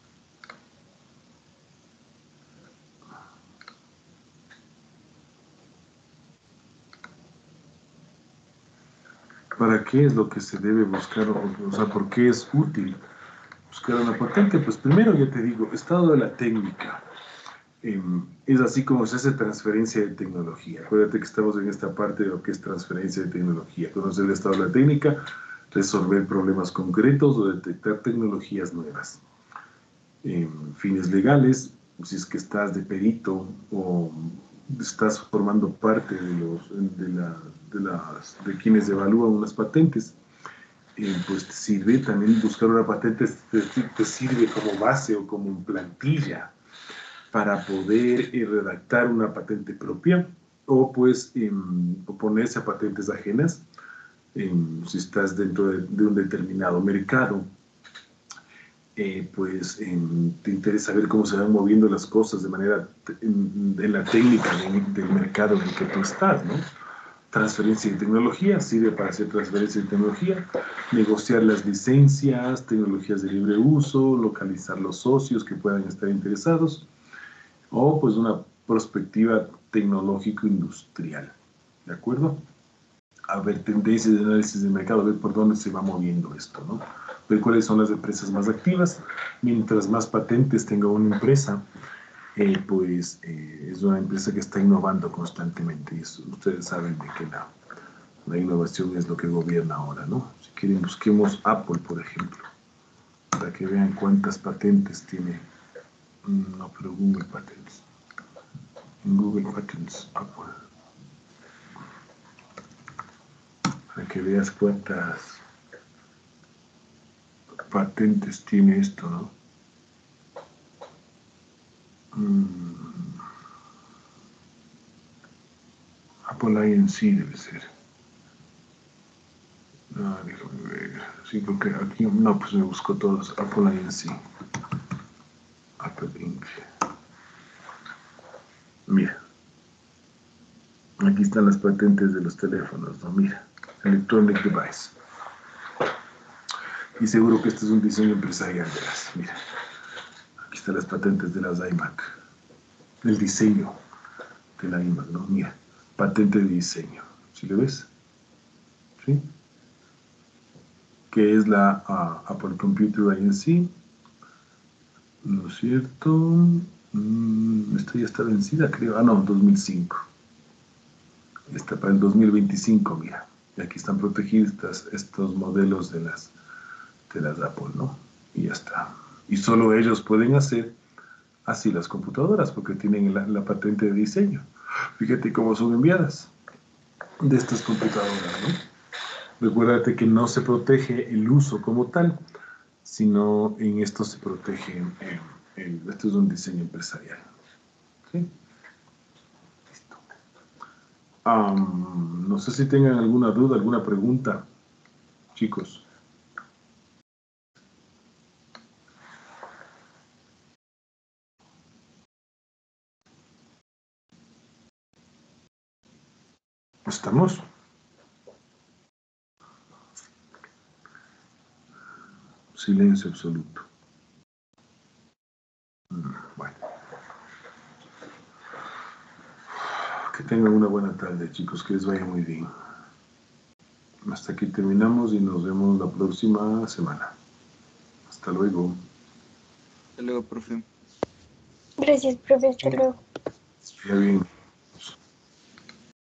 ¿Para qué es lo que se debe buscar? O sea, ¿por qué es útil buscar una patente? Pues primero, ya te digo, estado de la técnica. Eh, es así como se hace transferencia de tecnología. Acuérdate que estamos en esta parte de lo que es transferencia de tecnología. Conocer el estado de la técnica, resolver problemas concretos o detectar tecnologías nuevas. Eh, fines legales, si es que estás de perito o estás formando parte de, los, de, la, de, las, de quienes evalúan unas patentes, eh, pues te sirve también buscar una patente, te, te sirve como base o como plantilla para poder eh, redactar una patente propia o pues eh, oponerse a patentes ajenas eh, si estás dentro de, de un determinado mercado. Eh, pues eh, te interesa ver cómo se van moviendo las cosas de manera, en, en la técnica de, del mercado en el que tú estás, ¿no? Transferencia de tecnología, sirve para hacer transferencia de tecnología, negociar las licencias, tecnologías de libre uso, localizar los socios que puedan estar interesados, o pues una perspectiva tecnológico-industrial, ¿de acuerdo? A ver tendencias de análisis de mercado, a ver por dónde se va moviendo esto, ¿no? Ver cuáles son las empresas más activas. Mientras más patentes tenga una empresa, eh, pues eh, es una empresa que está innovando constantemente. Y eso, ustedes saben de que la, la innovación es lo que gobierna ahora, ¿no? Si quieren, busquemos Apple, por ejemplo, para que vean cuántas patentes tiene. No, pero Google Patents. En Google Patents, Apple. Para que veas cuántas patentes tiene esto, ¿no? Mm. Apple I N C debe ser. No, déjame ver. Sí, porque aquí, no, pues me busco todos. Apple I N C. Apple Incorporated. Mira. Aquí están las patentes de los teléfonos, ¿no? Mira. Electronic Device. Y seguro que este es un diseño empresarial de las. Mira. Aquí están las patentes de las iMac. El diseño de la iMac, ¿no? Mira. Patente de diseño. ¿Sí lo ves? ¿Sí? Que es la uh, Apple Computer I N C. ¿No es cierto? Mm, esta ya está vencida, creo. Ah, no, dos mil cinco. Está para el dos mil veinticinco, mira. Y aquí están protegidos estas, estos modelos de las, de las Apple, ¿no? Y ya está. Y solo ellos pueden hacer así las computadoras, porque tienen la, la patente de diseño. Fíjate cómo son enviadas de estas computadoras, ¿no? Recuérdate que no se protege el uso como tal, sino en esto se protege, eh, el, esto es un diseño empresarial. ¿Sí? Listo. Um, no sé si tengan alguna duda, alguna pregunta, chicos. ¿Estamos? Silencio absoluto. Bueno. Que tengan una buena tarde, chicos, que les vaya muy bien. Hasta aquí terminamos y nos vemos la próxima semana. Hasta luego. Hasta luego, profe. Gracias, profe. Hasta luego. Ya bien.